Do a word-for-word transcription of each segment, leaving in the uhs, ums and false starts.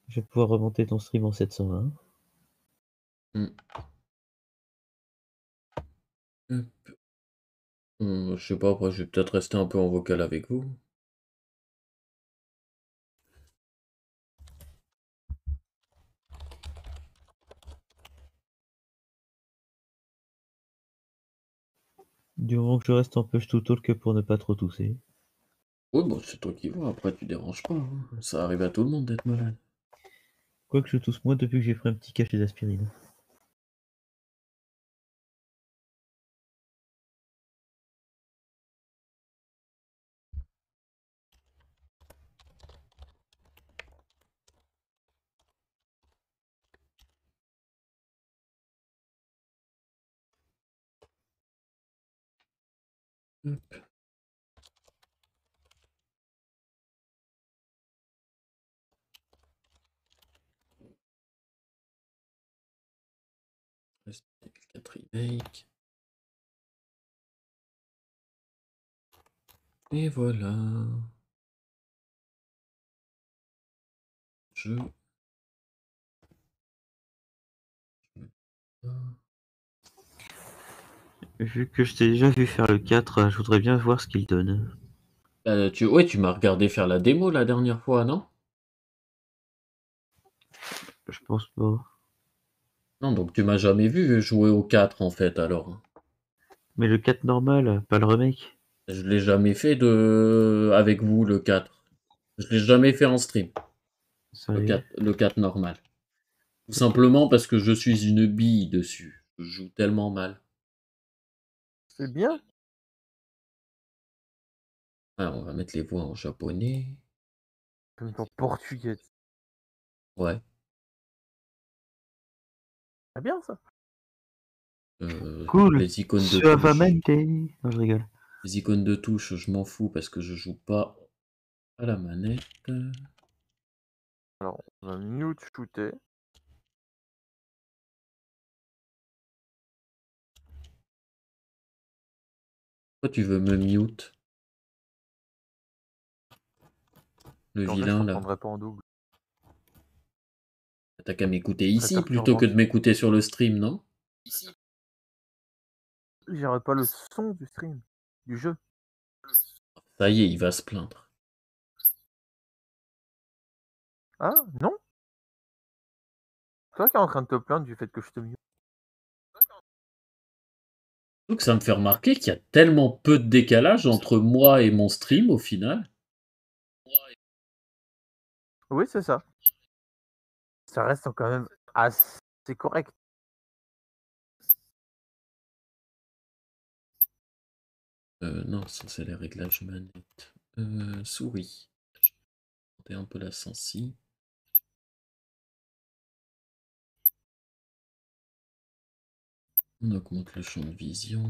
Je vais pouvoir remonter ton stream en sept cent vingt. Mmh. Hop. Mmh, je sais pas, après je vais peut-être rester un peu en vocal avec vous. Du moment que je reste en push to talk pour ne pas trop tousser. Oui, bah, c'est toi qui vois, après tu déranges pas, hein. Ça arrive à tout le monde d'être malade. Quoique je tousse moins depuis que j'ai pris un petit cachet d'aspirine. Hop. quatre remake. Et voilà. Je... Vu que je t'ai déjà vu faire le quatre, je voudrais bien voir ce qu'il donne. Euh, tu... Ouais, tu m'as regardé faire la démo la dernière fois, non? Je pense pas. Non, donc tu m'as jamais vu jouer au quatre en fait alors. Mais le quatre normal, pas le remake. Je l'ai jamais fait de avec vous le quatre. Je l'ai jamais fait en stream. Le Sérieux. quatre, le quatre normal. Tout simplement parce que je suis une bille dessus. Je joue tellement mal. C'est bien. Alors, on va mettre les voix en japonais. Comme en portugais. Ouais. C'est bien ça. Euh, Cool. les icônes de touche. Suavemente. Non, je rigole. Les icônes de touche, je m'en fous parce que je joue pas à la manette. Alors, on va mute shooter. Pourquoi tu veux me mute? Le Comme ça, je vilain là. t'entendrai pas en double. T'as qu'à m'écouter Très ici plutôt que perturbant. de m'écouter sur le stream, non? J'irai pas le son du stream, du jeu. Ça y est, il va se plaindre. Ah, non? C'est toi qui es en train de te plaindre du fait que je te mute. Donc ça me fait remarquer qu'il y a tellement peu de décalage entre moi et mon stream au final. Oui, c'est ça. Ça reste quand même assez correct. Euh, non, ça c'est les réglages manette. Euh, souris. On un peu la sensi. On augmente le champ de vision.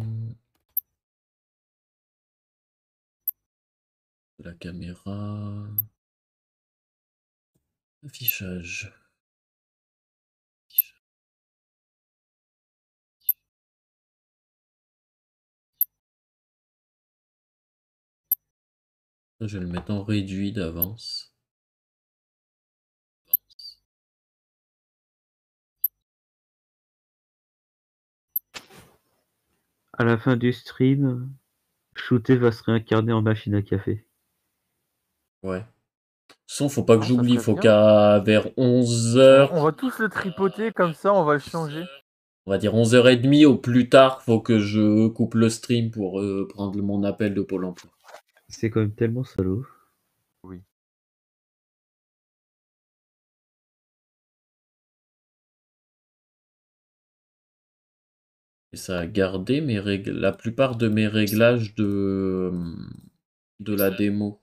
De la caméra. Affichage. Je vais le mettre en réduit d'avance. À la fin du stream, Shooté va se réincarner en machine à café. Ouais. Son, faut pas que Oh, ça j'oublie, serait faut bien. qu'à vers onze On, heures, on va tous le tripoter comme ça, on va le changer. on va dire onze heures trente au plus tard, faut que je coupe le stream pour euh, prendre mon appel de Pôle emploi. C'est quand même tellement salaud. Oui. Et ça a gardé mes règles, la plupart de mes réglages de, de la démo.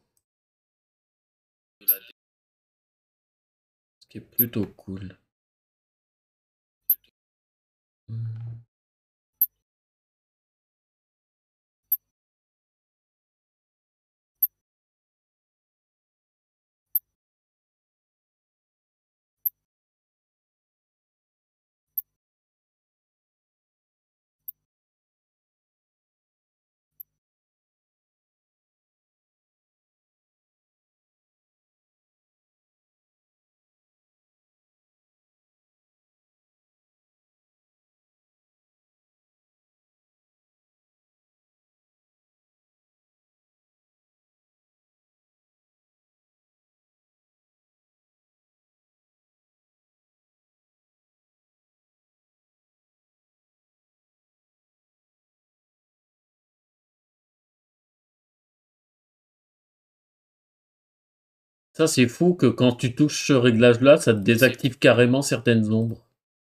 Ce qui est plutôt cool. Hmm. Ça, c'est fou que quand tu touches ce réglage-là, ça te désactive carrément certaines ombres.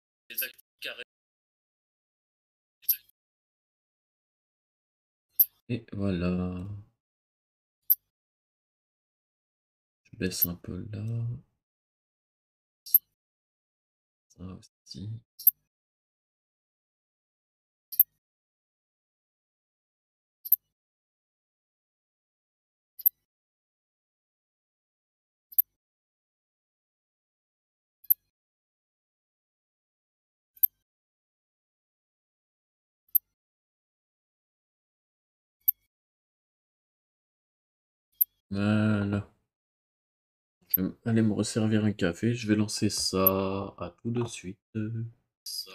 Et voilà. Je baisse un peu là. Ça aussi. Voilà. Je vais aller me resservir un café. Je vais lancer ça à tout de suite. Ça.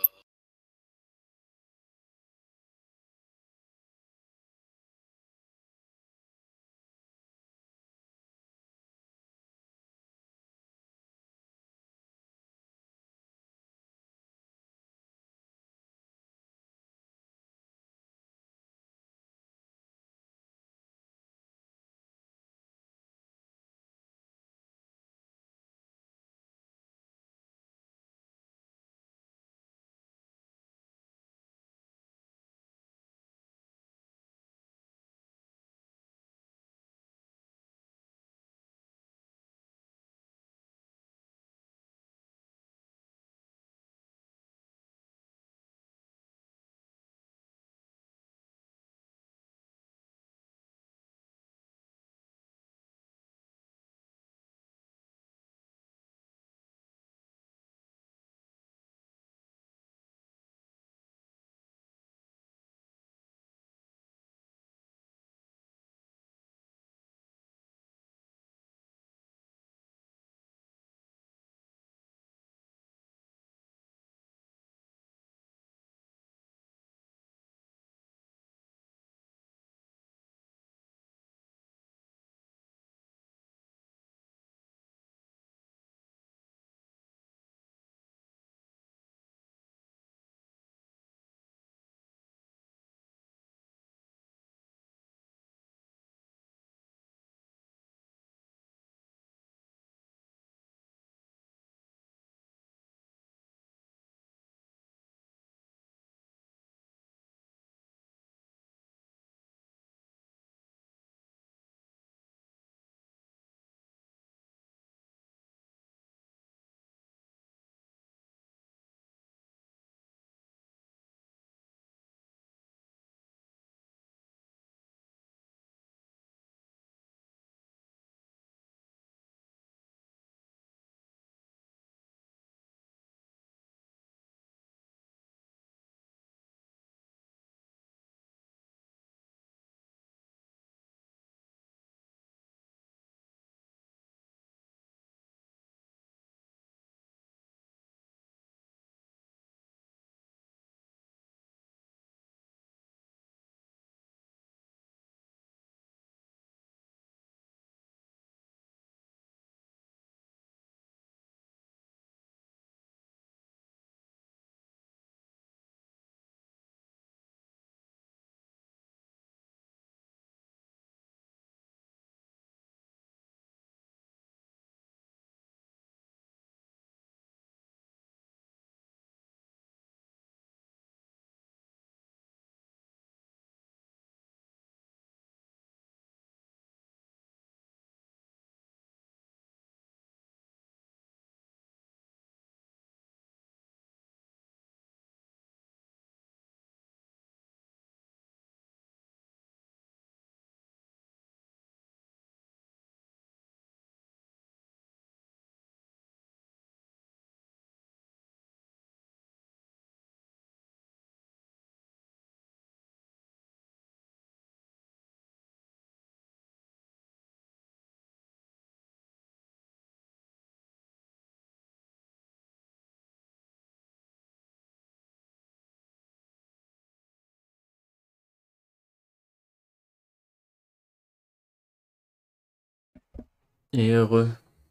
Et heureux.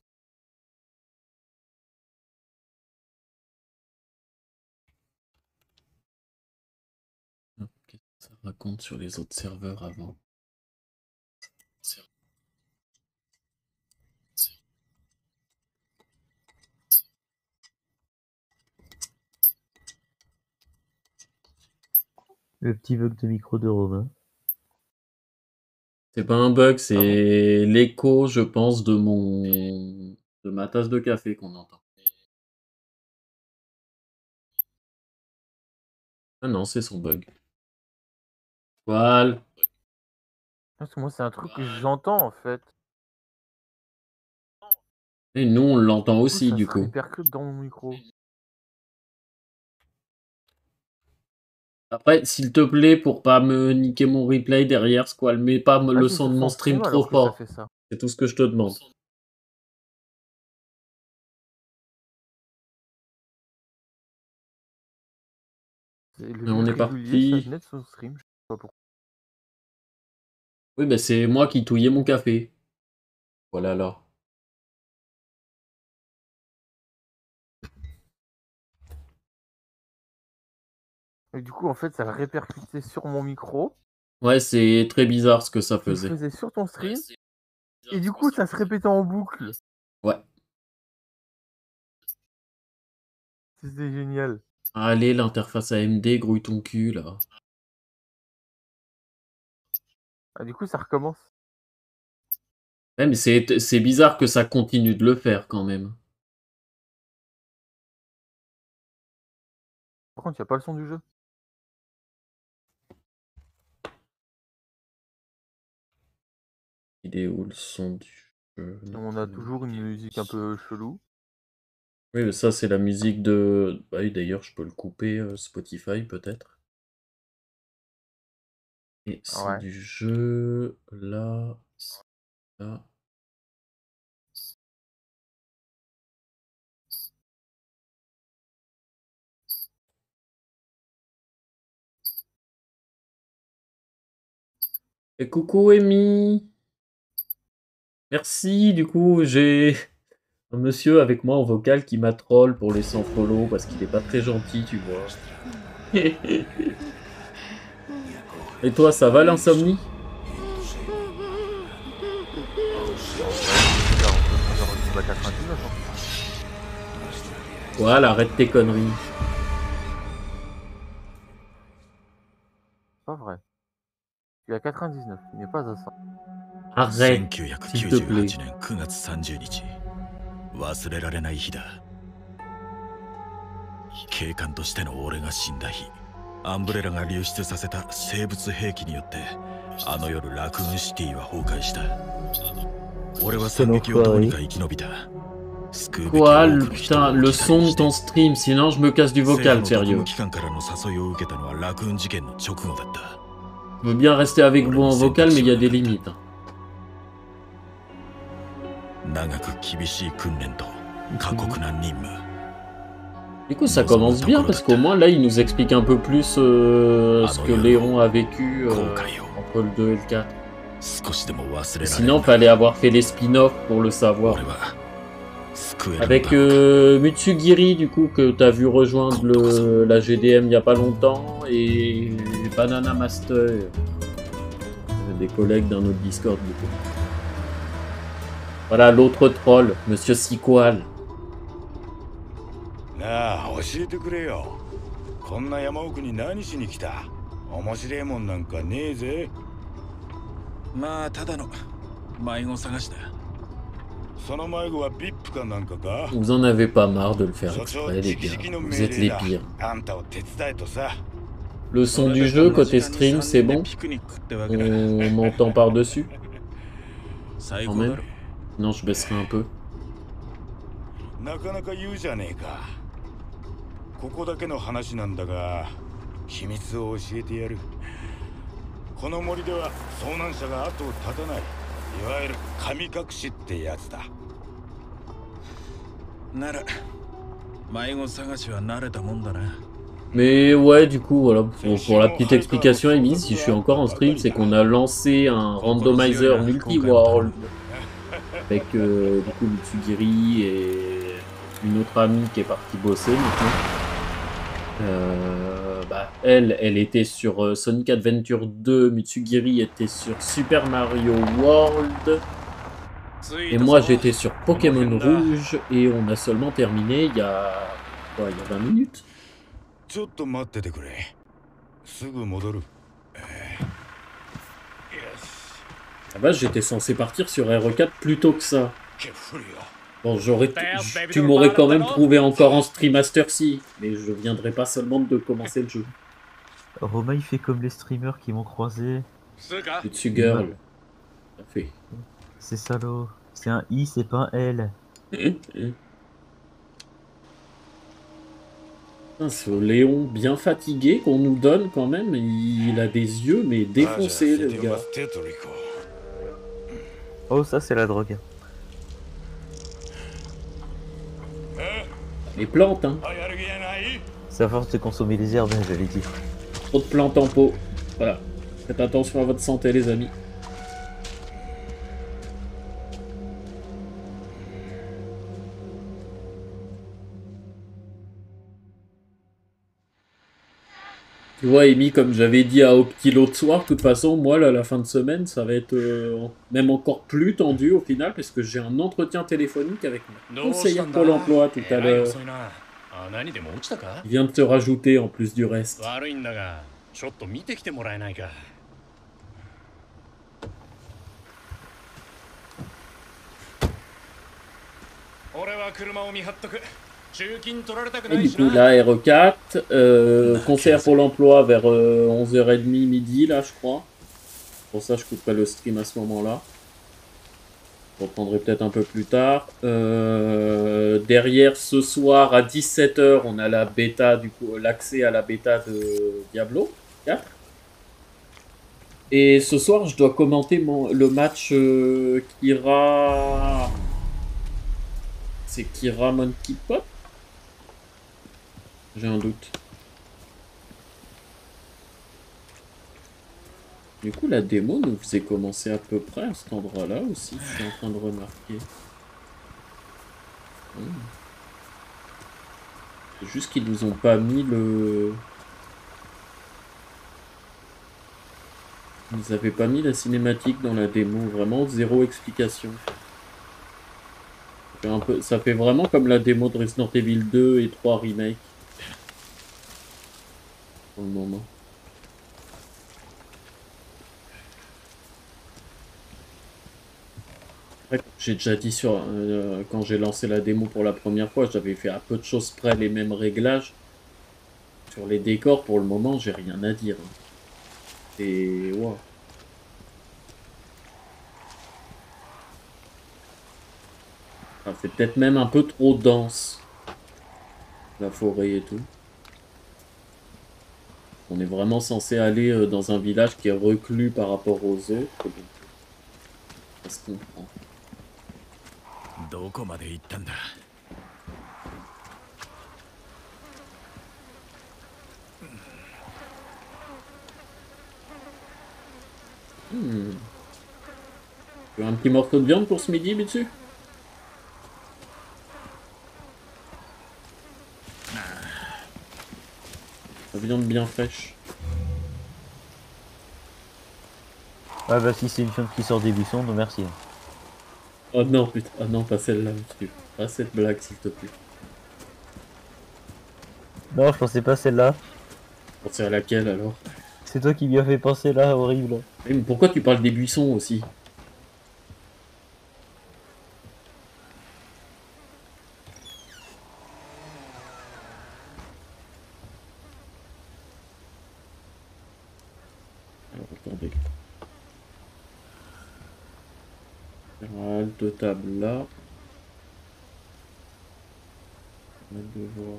Qu'est-ce que ça raconte sur les autres serveurs avant? Le petit bug de micro de Romain. C'est pas un bug, c'est Ah bon? l'écho, je pense, de mon de ma tasse de café qu'on entend. Ah non, c'est son bug. Voilà. Parce que moi, c'est un truc que j'entends en fait. Et nous, on l'entend Du coup, aussi, ça du se coup. répercute dans mon micro. Après, s'il te plaît, pour pas me niquer mon replay derrière, Squall, mets pas me- Ah, le c'est son sur de mon son stream stream trop alors que ça fort. fait ça. C'est tout ce que je te demande. C'est le Et on est but régulier, ça parti. venait de son stream, je sais pas pourquoi. Oui, bah c'est moi qui touillais mon café. Voilà alors. Et du coup, en fait, ça répercutait sur mon micro, Ouais, c'est très bizarre ce que ça tu le faisait. faisais sur ton stream, et du coup, ça se répétait en boucle. Ouais. C'était génial. Allez, l'interface A M D, grouille ton cul, là. Ah, du coup, ça recommence. Ouais, mais c'est c'est bizarre que ça continue de le faire, quand même. Par contre, il n'y a pas le son du jeu. Il est où le son du jeu? On a toujours une musique un peu chelou. Oui, mais ça, c'est la musique de... Bah oui, d'ailleurs, je peux le couper, euh, Spotify, peut-être. Et son Ouais. du jeu, là... Là... Et coucou, Amy! Merci, du coup, j'ai un monsieur avec moi en vocal qui m'a troll pour les sans follow parce qu'il est pas très gentil, tu vois. Et toi, ça va l'insomnie? Voilà, arrête tes conneries. Pas vrai. Tu es à quatre-vingt-dix-neuf, tu n'es pas à cent. Arrête, s'il te plaît. せんきゅうひゃくきゅうじゅうはちねんくがつさんじゅうにち忘れられない日だ警官としての俺が死んだ日アンブレラが流出させた生物兵器によってあの夜ラクーンシティは崩壊した俺は惨劇をどうにか生き延びた Quoi, le, putain, le son de ton stream, sinon je me casse du vocal, sérieux. Je veux bien rester avec vous en vocal, mais il y a des limites. Du coup, ça commence bien, parce qu'au moins, là, il nous explique un peu plus euh, ce que Léon a vécu euh, entre le deux et le quatre. Et sinon, fallait avoir fait les spin-offs pour le savoir. Avec euh, Mutsugiri, du coup, que t'as vu rejoindre le, la G D M il y a pas longtemps, et Banana Master, des collègues d'un autre Discord, du coup. Voilà l'autre troll, Monsieur Sequal. Ah, 教えてくれよ。こんな山奥に何しに来た？面白いもんなんかねえぜ。 まあただの迷子探しだ。 Vous en avez pas marre de le faire exprès, les gars. Vous êtes les pires. Le son du jeu côté stream, c'est bon? On m'entend par-dessus? Quand même? Non, je baisserai un peu. Mais ouais, du coup, voilà, pour, pour la petite explication, Amy, si je suis encore en stream, c'est qu'on a lancé un randomizer multi-world avec euh, du coup Mutsugiri et une autre amie qui est partie bosser maintenant. Euh, bah, elle, elle était sur euh, Sonic Adventure deux, Mutsugiri était sur Super Mario World. Et moi j'étais sur Pokémon Rouge et on a seulement terminé il y a, quoi, il y a vingt minutes. Ah bah j'étais censé partir sur R quatre plus tôt que ça. Bon, j'aurais, tu m'aurais quand même trouvé encore en Stream Master si, mais je viendrai pas seulement de commencer le jeu. Romain il fait comme les streamers qui m'ont croisé. Le dessus girl. Ça fait. C'est salaud. C'est un I, c'est pas un L. Ce Léon bien fatigué qu'on nous donne quand même, il a des yeux mais défoncés le gars. Oh ça c'est la drogue. Les plantes hein. C'est à force de consommer les herbes, j'allais dire. Trop de plantes en pot. Voilà. Faites attention à votre santé les amis. Tu vois, Amy, comme j'avais dit à Opti l'autre soir, de toute façon, moi, là, la fin de semaine, ça va être euh, même encore plus tendu au final, parce que j'ai un entretien téléphonique avec mon conseiller pour l'emploi tout à l'heure. Il vient de te rajouter en plus du reste. Et du coup, là, R quatre, euh, concert pour l'emploi vers euh, onze heures trente, midi, là, je crois. Pour ça, je couperai le stream à ce moment-là. Je reprendrai peut-être un peu plus tard. Euh, derrière, ce soir, à dix-sept heures, on a la bêta, du coup, l'accès à la bêta de Diablo quatre. Et ce soir, je dois commenter mon, le match euh, Kira... C'est Kira Monkey Pop? J'ai un doute. Du coup, la démo nous faisait commencer à peu près à cet endroit-là aussi, je suis en train de remarquer. Hmm. C'est juste qu'ils nous ont pas mis le... Ils avaient pas mis la cinématique dans la démo, vraiment zéro explication. Ça fait, un peu... Ça fait vraiment comme la démo de Resident Evil deux et trois Remake. Pour le moment. J'ai déjà dit sur euh, quand j'ai lancé la démo pour la première fois, j'avais fait à peu de choses près les mêmes réglages. Sur les décors, pour le moment, j'ai rien à dire. Et wow. Ça fait peut-être même un peu trop dense, la forêt et tout. On est vraiment censé aller dans un village qui est reclus par rapport aux autres. Ça se comprend. Hmm. Tu veux un petit morceau de viande pour ce midi, Mitsu? La viande bien fraîche. Ah bah si c'est une viande qui sort des buissons, non merci. Oh non, putain, oh non, pas celle-là, monsieur. Pas cette blague, s'il te plaît. Non, je pensais pas celle-là. Tu pensais à laquelle, alors? C'est toi qui m'y as fait penser là, horrible. Mais pourquoi tu parles des buissons, aussi? Alors, attendez. De table là. On va devoir...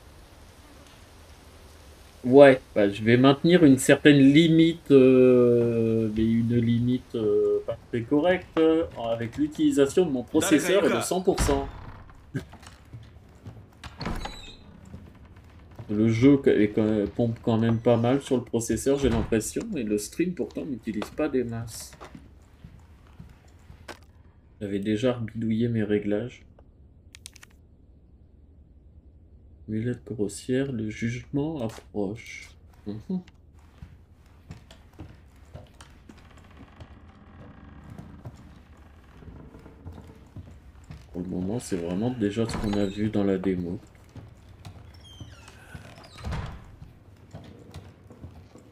Ouais, bah, je vais maintenir une certaine limite, euh, mais une limite euh, pas très correcte, euh, avec l'utilisation de mon processeur et de cent pour cent. Le jeu est quand même, pompe quand même pas mal sur le processeur, j'ai l'impression, et le stream pourtant n'utilise pas des masses. J'avais déjà bidouillé mes réglages. Mulette grossière, le jugement approche. Mmh. Pour le moment, c'est vraiment déjà ce qu'on a vu dans la démo.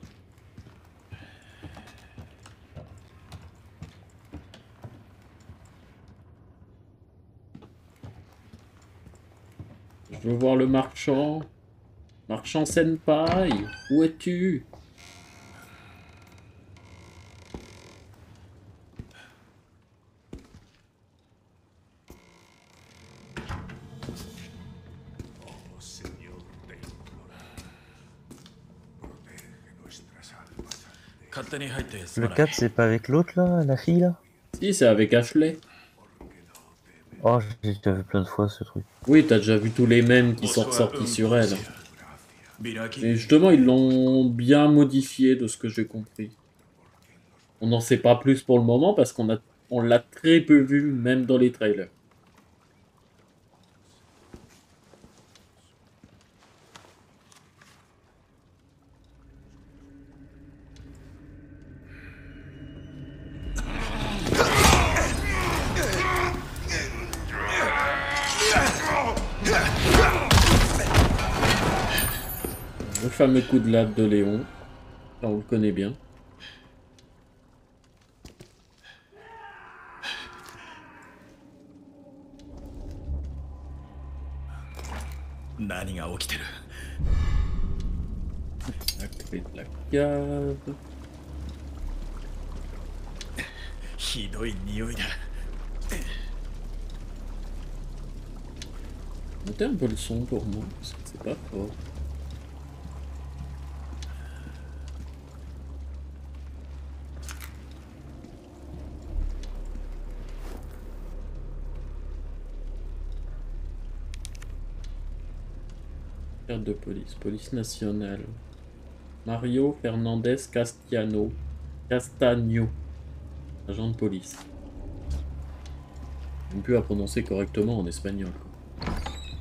Je veux voir le marchand. Marchand Senpai, où es-tu? Le quatre, c'est pas avec l'autre là, la fille là? Si, c'est avec Ashley. Oh, j'ai déjà vu plein de fois ce truc. Oui, t'as déjà vu tous les mèmes qui sont ressortis sur elle. Et justement, ils l'ont bien modifié de ce que j'ai compris. On n'en sait pas plus pour le moment parce qu'on a, on l'a très peu vu, même dans les trailers. Le fameux coup de latte de Léon. Là, on le connaît bien. La clé de la cave. Montez un peu le son pour moi, parce que c'est pas fort. Carte de police, police nationale. Mario Fernandez Castiano. Castagno. Agent de police. J'ai même plus à prononcer correctement en espagnol. Quoi.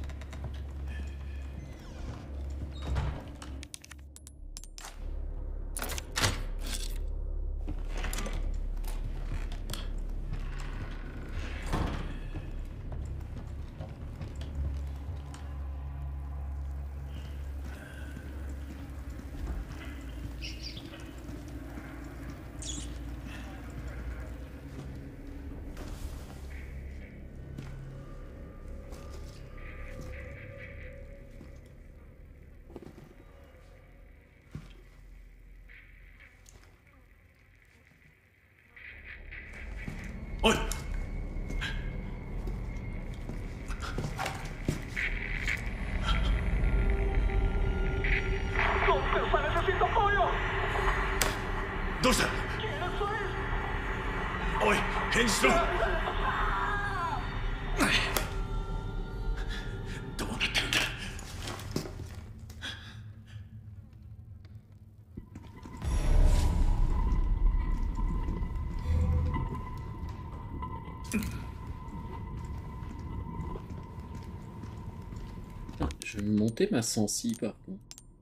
Je vais monter ma sensi par contre.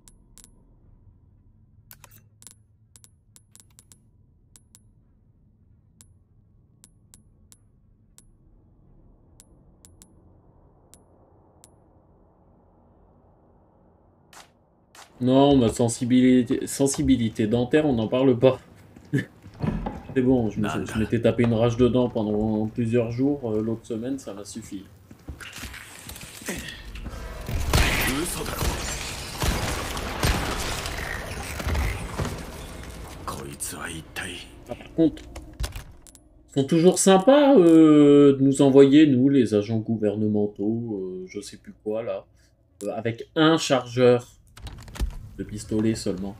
Non, ma sensibilité, sensibilité dentaire, on n'en parle pas. C'est bon, je m'étais tapé une rage dedans pendant plusieurs jours. Euh, L'autre semaine, ça m'a suffi. Ah, par contre, ils sont toujours sympas euh, de nous envoyer, nous, les agents gouvernementaux, euh, je sais plus quoi, là, euh, avec un chargeur de pistolet seulement.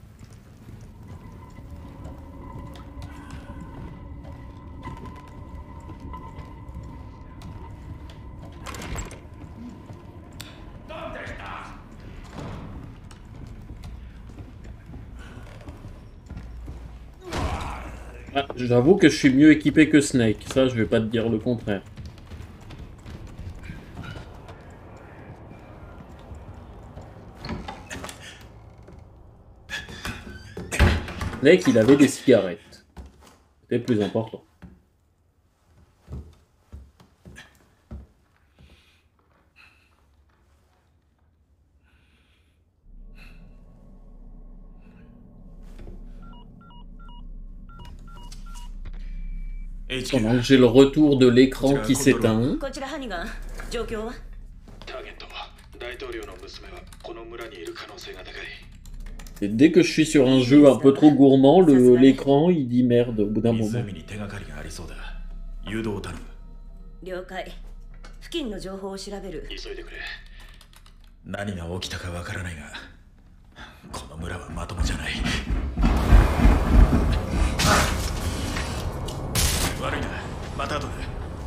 Ah, j'avoue que je suis mieux équipé que Snake, ça je vais pas te dire le contraire. Snake, il avait des cigarettes. C'était le plus important. Pendant que j'ai le retour de l'écran qui s'éteint. Et dès que je suis sur un jeu un peu trop gourmand, le- l'écran il dit merde au bout d'un moment. 了解。付近の情報を調べる。 急いでくれ。何が起きたかわからないが、この村はまともじゃない。悪いな、また後で。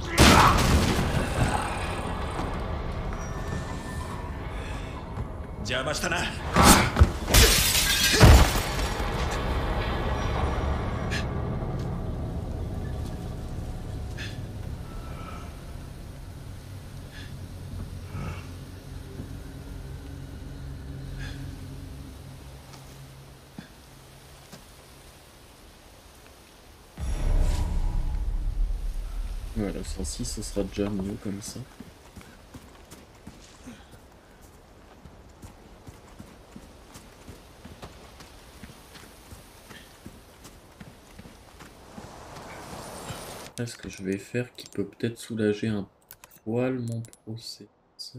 邪魔したな。 Voilà, cent six, ce sera déjà mieux comme ça. Est-ce que je vais faire qui peut peut-être soulager un poil mon processeur?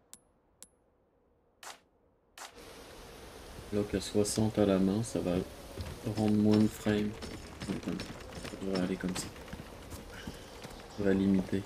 Lock à soixante à la main, ça va rendre moins de frames. Ça devrait aller comme ça. Ça va limiter.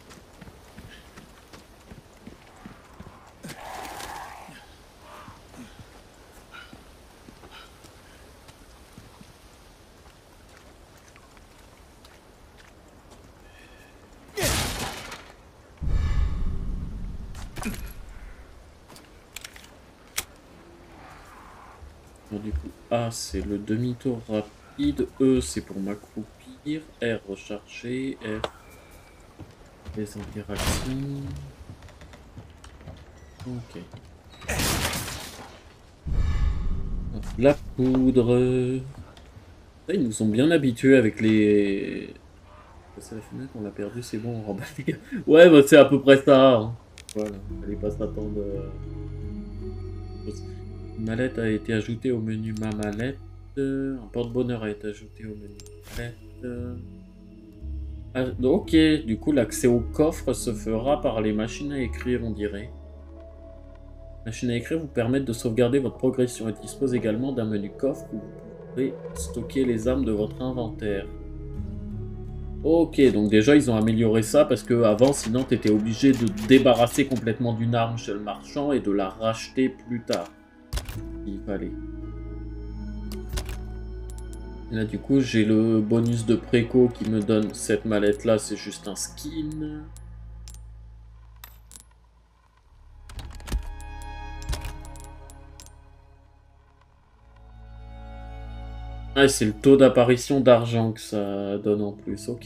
Bon, du coup, A c'est le demi-tour rapide, E c'est pour m'accroupir, R recharger, F les interactions. Ok. La poudre. Là, ils nous sont bien habitués avec les... C'est la fenêtre, on l'a perdu, c'est bon, on remballe les gars. Ouais, bah, c'est à peu près ça. Hein. Voilà, fallait pas s'attendre. Une mallette a été ajoutée au menu Ma mallette. Un porte-bonheur a été ajouté au menu mallette. Ah, ok, du coup l'accès au coffre se fera par les machines à écrire, on dirait. Les machines à écrire vous permettent de sauvegarder votre progression et dispose également d'un menu coffre où vous pouvez stocker les armes de votre inventaire. Ok, donc déjà ils ont amélioré ça parce que avant sinon tu étais obligé de te débarrasser complètement d'une arme chez le marchand et de la racheter plus tard. Il fallait. Et là du coup j'ai le bonus de préco qui me donne cette mallette là, c'est juste un skin. Ah, c'est le taux d'apparition d'argent que ça donne en plus, ok.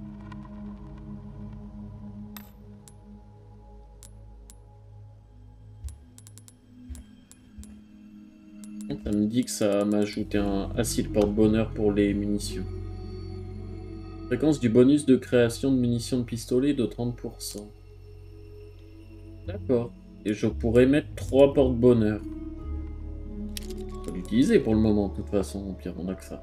Ça me dit que ça m'a ajouté un acide porte-bonheur pour les munitions. Fréquence du bonus de création de munitions de pistolet de trente pour cent. D'accord. Et je pourrais mettre trois porte-bonheur. On va l'utiliser pour le moment, de toute façon, au pire, on a que ça.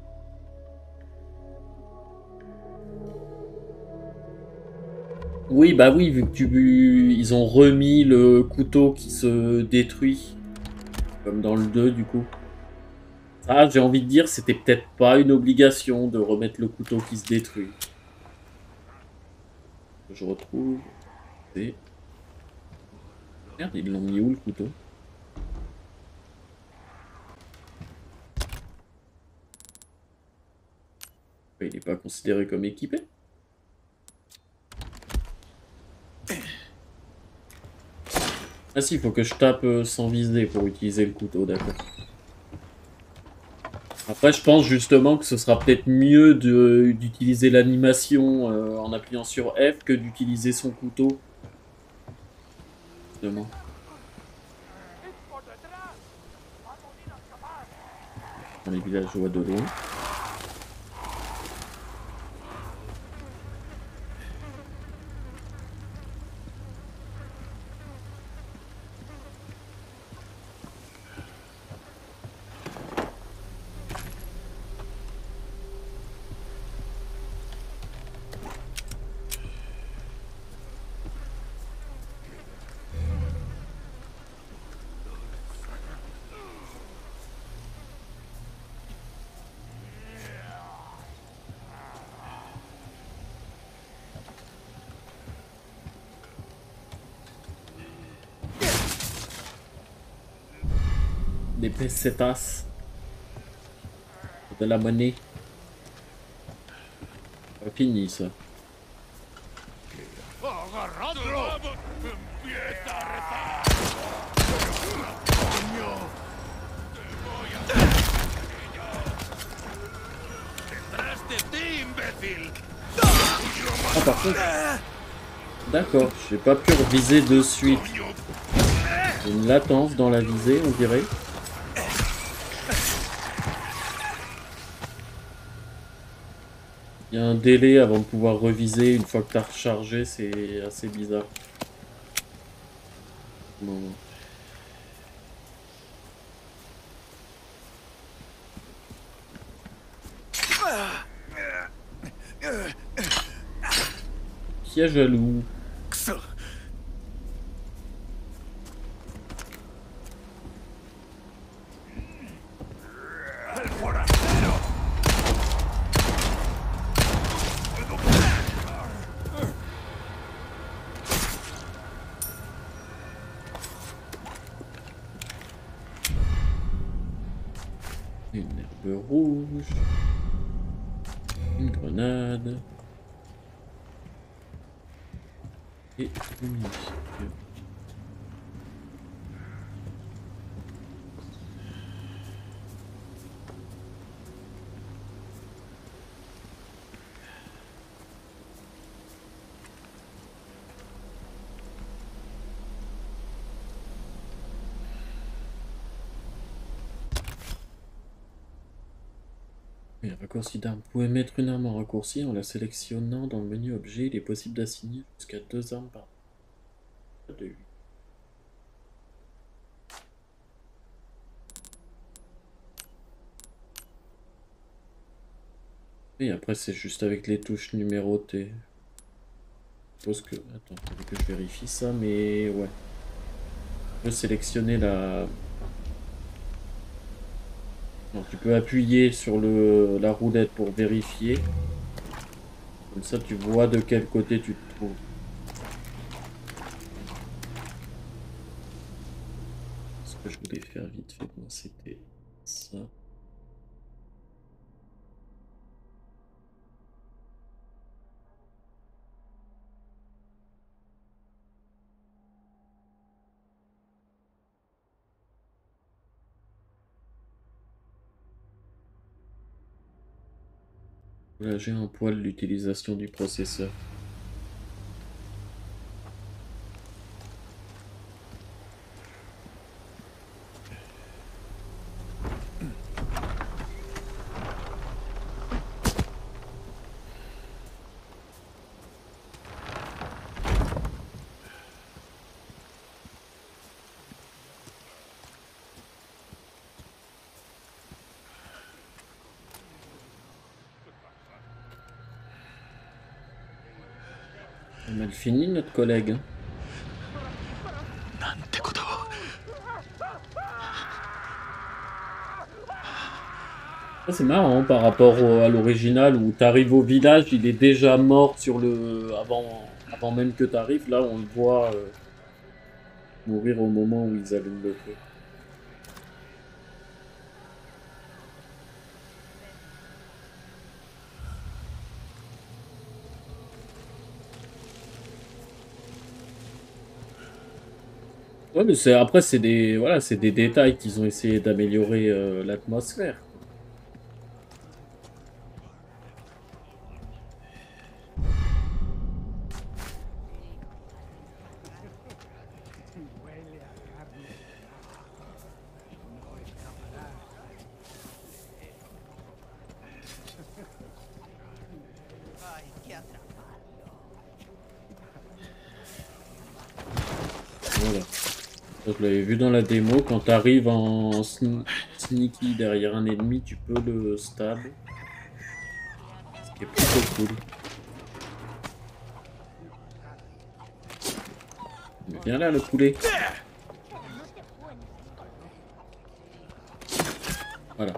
Oui, bah oui, vu que tu... ils ont remis le couteau qui se détruit. Comme dans le deux, du coup. Ah, j'ai envie de dire, c'était peut-être pas une obligation de remettre le couteau qui se détruit. Je retrouve... Et... Merde, ils l'ont mis où, le couteau? Il n'est pas considéré comme équipé. Ah si, il faut que je tape sans viser pour utiliser le couteau, d'accord. Après, je pense justement que ce sera peut-être mieux d'utiliser l'animation euh, en appuyant sur F que d'utiliser son couteau. Justement. Dans les villageois de loin. Des pesetas. De la monnaie. Pas fini ça. Ah par contre... D'accord, j'ai pas pu reviser de suite. J'ai une latence dans la visée, on dirait. Il y a un délai avant de pouvoir reviser une fois que tu as rechargé, c'est assez bizarre. Bon. Qui est jaloux? Une herbe rouge. Une grenade. Et une munition. Oui, un raccourci d'arme. Vous pouvez mettre une arme en raccourci en la sélectionnant dans le menu objet. Il est possible d'assigner jusqu'à deux armes par de huit. Et après c'est juste avec les touches numérotées. Je suppose que... Attends, il faut que je vérifie ça, mais ouais. On peut sélectionner la... Donc tu peux appuyer sur le, la roulette pour vérifier. Comme ça tu vois de quel côté tu te trouves. Ce que je voulais faire vite fait, moi c'était ça. J'ai un poil l'utilisation du processeur. On a mal fini notre collègue. C'est marrant par rapport au, à l'original où tu arrives au village, il est déjà mort sur le avant, avant même que tu arrives. Là, on le voit euh, mourir au moment où ils allument le feu. Ouais, mais c'est après c'est des voilà, c'est des détails qu'ils ont essayé d'améliorer euh, l'atmosphère. Voilà. Je l'avais vu dans la démo, quand tu arrives en sne sneaky derrière un ennemi, tu peux le stab. Ce qui est plutôt cool. Mais viens là le poulet. Voilà.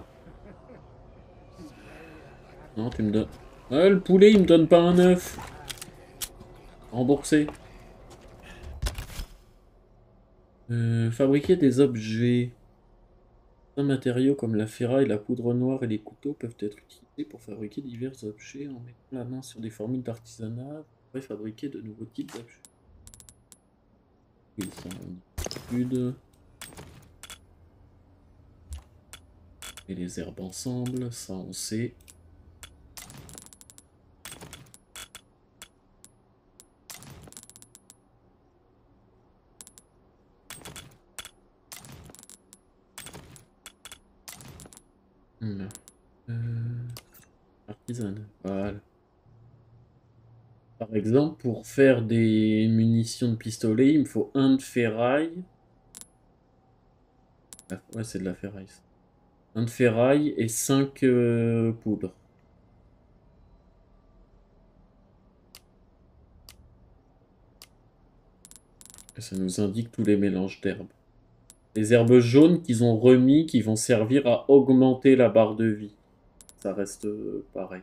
Non, tu me donnes... Ah, le poulet, il me donne pas un œuf. Remboursé. Euh, fabriquer des objets. Certains matériaux comme la ferraille, la poudre noire et les couteaux peuvent être utilisés pour fabriquer divers objets en mettant la main sur des formules d'artisanat. Vous pourrez fabriquer de nouveaux types d'objets. Oui, ça on a et les herbes ensemble, ça on sait. Hum. Euh... Artisanat, voilà. Par exemple, pour faire des munitions de pistolet, il me faut un de ferraille. Ah, ouais, c'est de la ferraille. Ça. Un de ferraille et cinq euh, poudres. Et ça nous indique tous les mélanges d'herbes. Les herbes jaunes qu'ils ont remis, qui vont servir à augmenter la barre de vie. Ça reste euh, pareil.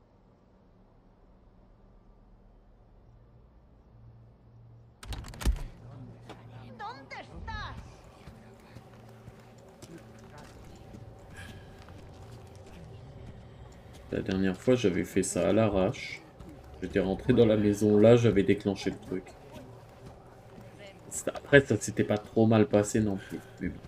La dernière fois, j'avais fait ça à l'arrache. J'étais rentré dans la maison là, j'avais déclenché le truc. Après, ça s'était pas trop mal passé non plus. Mais bon.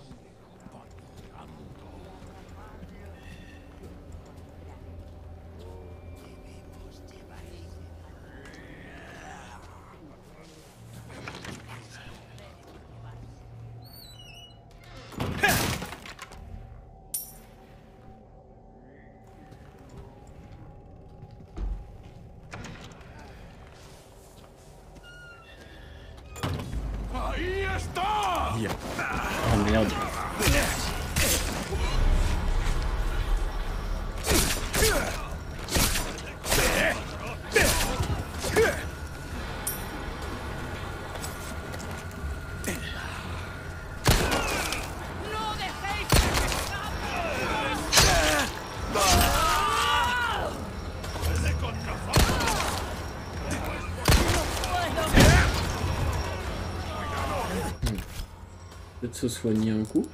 Oh merde. Peut-être se soigner un coup.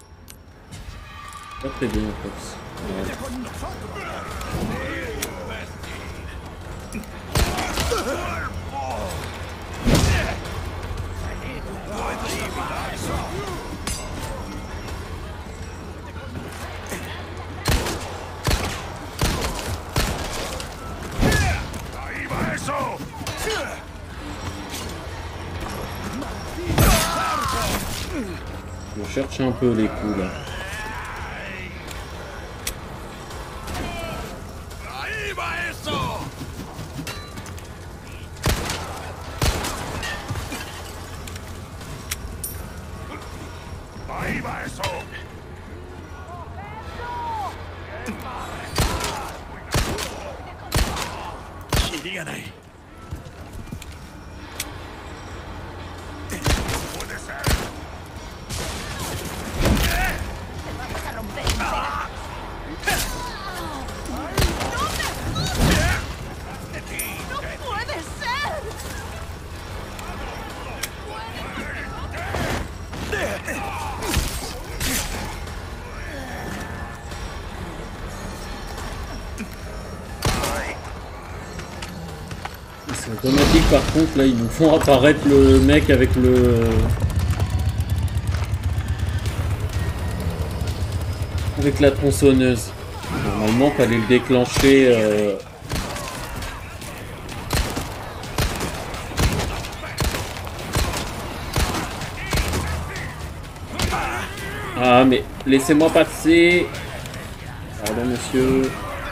Pas très bien en force. Je cherche un peu les coups là. C'est automatique par contre, là ils nous font apparaître le mec avec le... avec la tronçonneuse. Normalement fallait le déclencher... Euh... Ah mais laissez-moi passer. Pardon monsieur.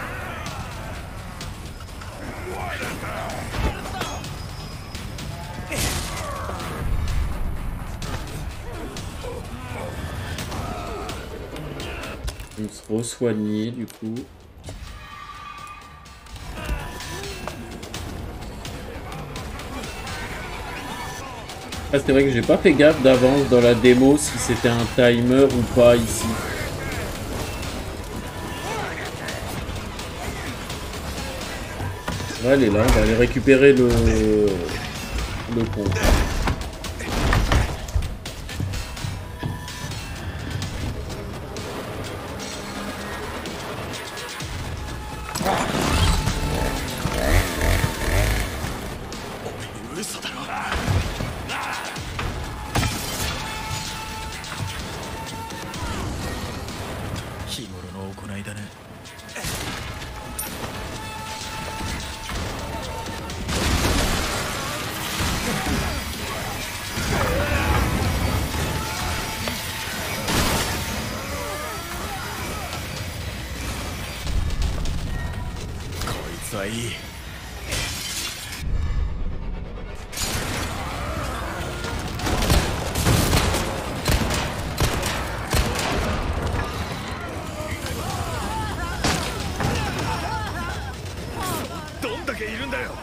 On se re-soigner du coup. Ah, c'est vrai que j'ai pas fait gaffe d'avance dans la démo si c'était un timer ou pas ici. Ouais, elle est là, on va aller récupérer le, le compte. いだね。こいつはいい。どんだけいるんだよ。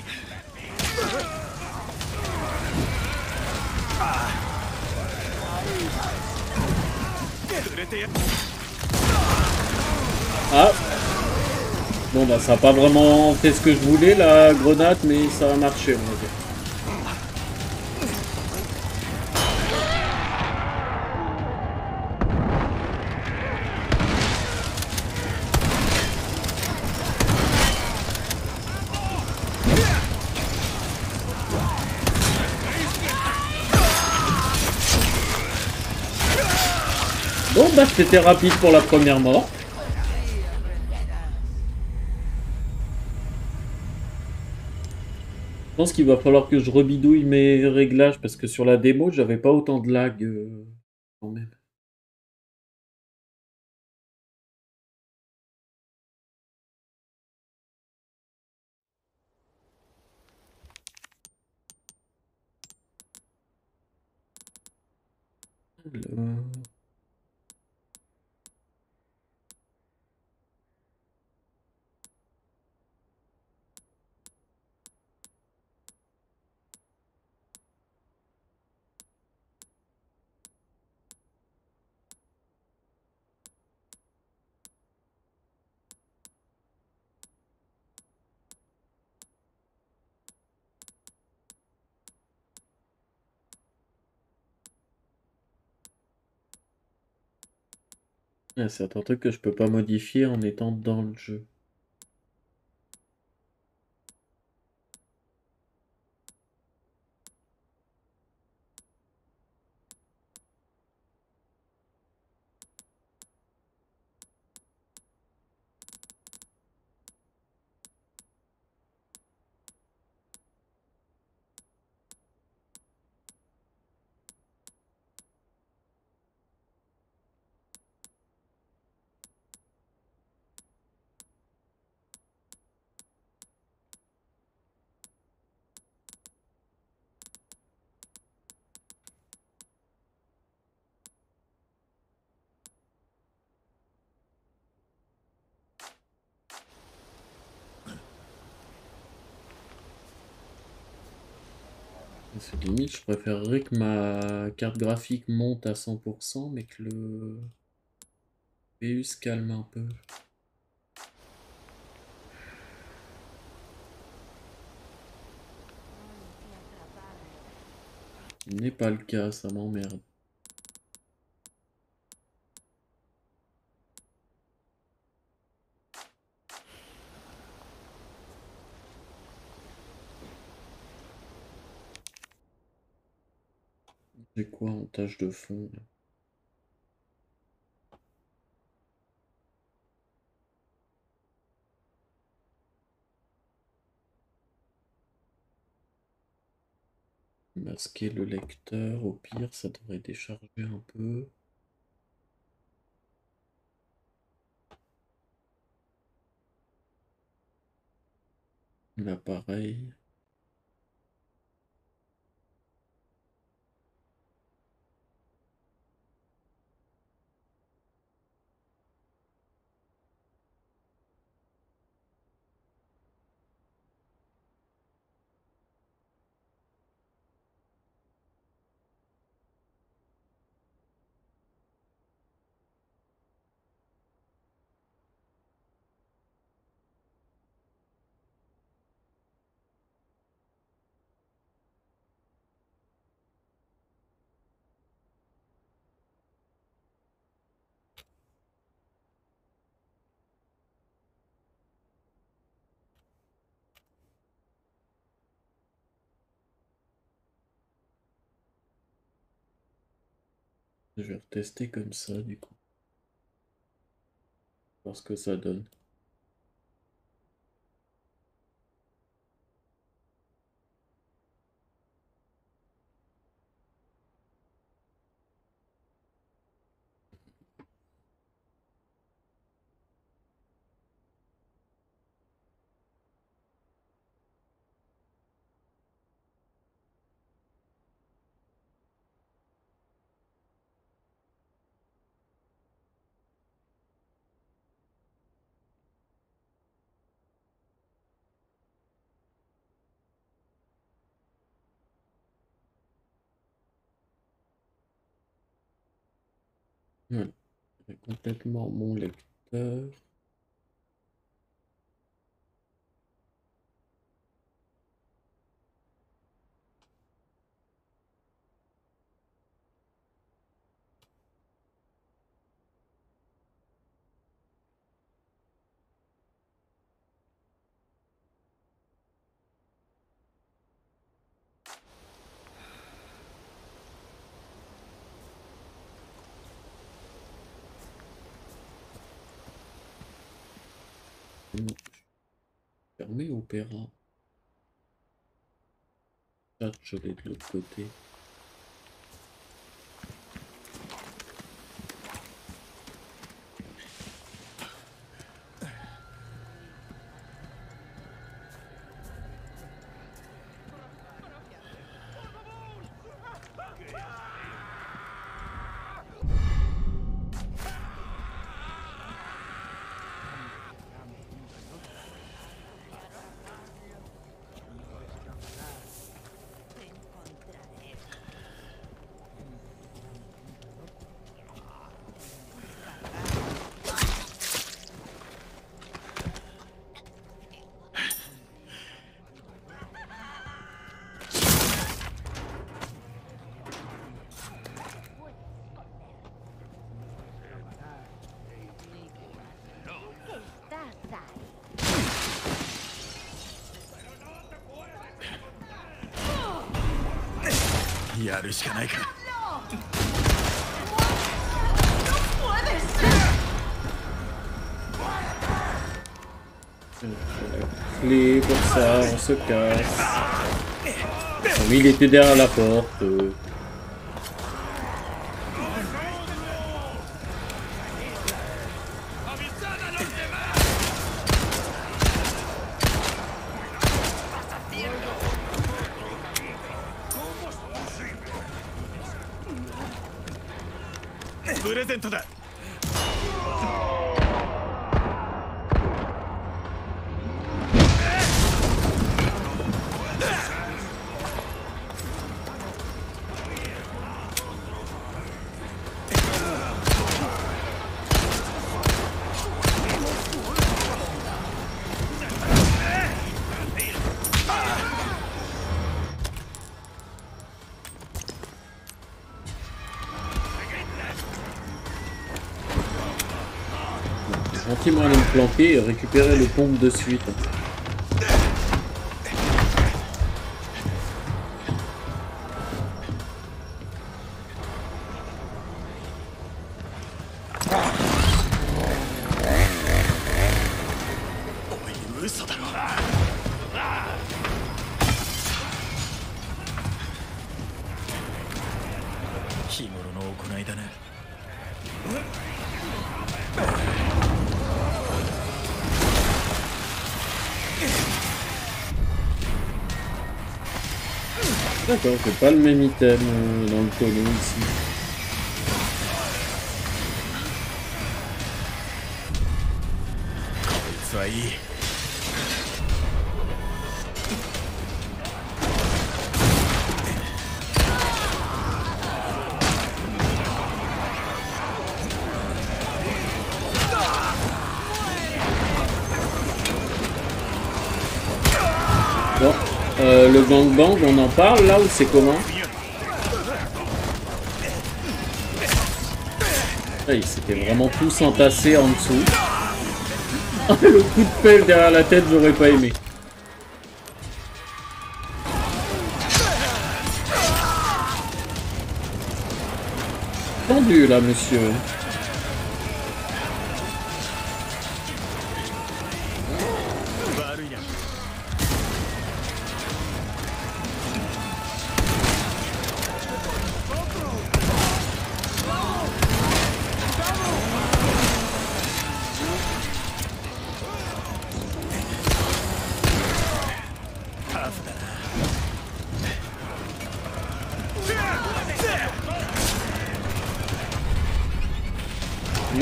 Ah bon bah ça a pas vraiment fait ce que je voulais la grenade, mais ça a marché on va dire. Bon bah c'était rapide pour la première mort. Je pense qu'il va falloir que je rebidouille mes réglages parce que sur la démo j'avais pas autant de lag euh, quand même. Alors... Ah, c'est un truc que je peux pas modifier en étant dans le jeu. C'est limite, je préférerais que ma carte graphique monte à cent pour cent, mais que le P U se calme un peu. Ce n'est pas le cas, ça m'emmerde. C'est quoi en tâche de fond là? Masquer le lecteur, au pire, ça devrait décharger un peu. L'appareil. Je vais retester comme ça du coup. voir ce que ça donne. Ouais. Complètement mon lecteur. Fermé Opéra. Chat, je l'ai de l'autre côté. やるしかないか。 Clé pour ça, on se casse. Oh, il était derrière la porte. Gentiment aller me planquer et récupérer le pompe de suite. D'accord, c'est pas le même item euh, dans le tonneau ici. Bon, euh, le gangbang, on en parle là ou c'est comment? Ah, ils s'étaient vraiment tous entassés en dessous. Le coup de pelle derrière la tête, j'aurais pas aimé. Tendu là, monsieur.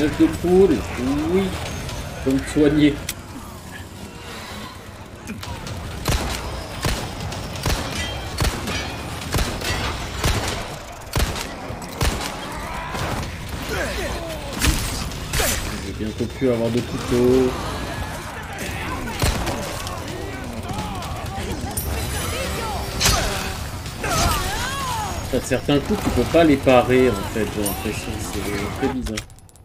œuf de poule. Oui. Faut me soigner. Je vais bientôt plus avoir de couteau. T'as certains coups tu peux pas les parer en fait, j'ai l'impression, c'est très bizarre.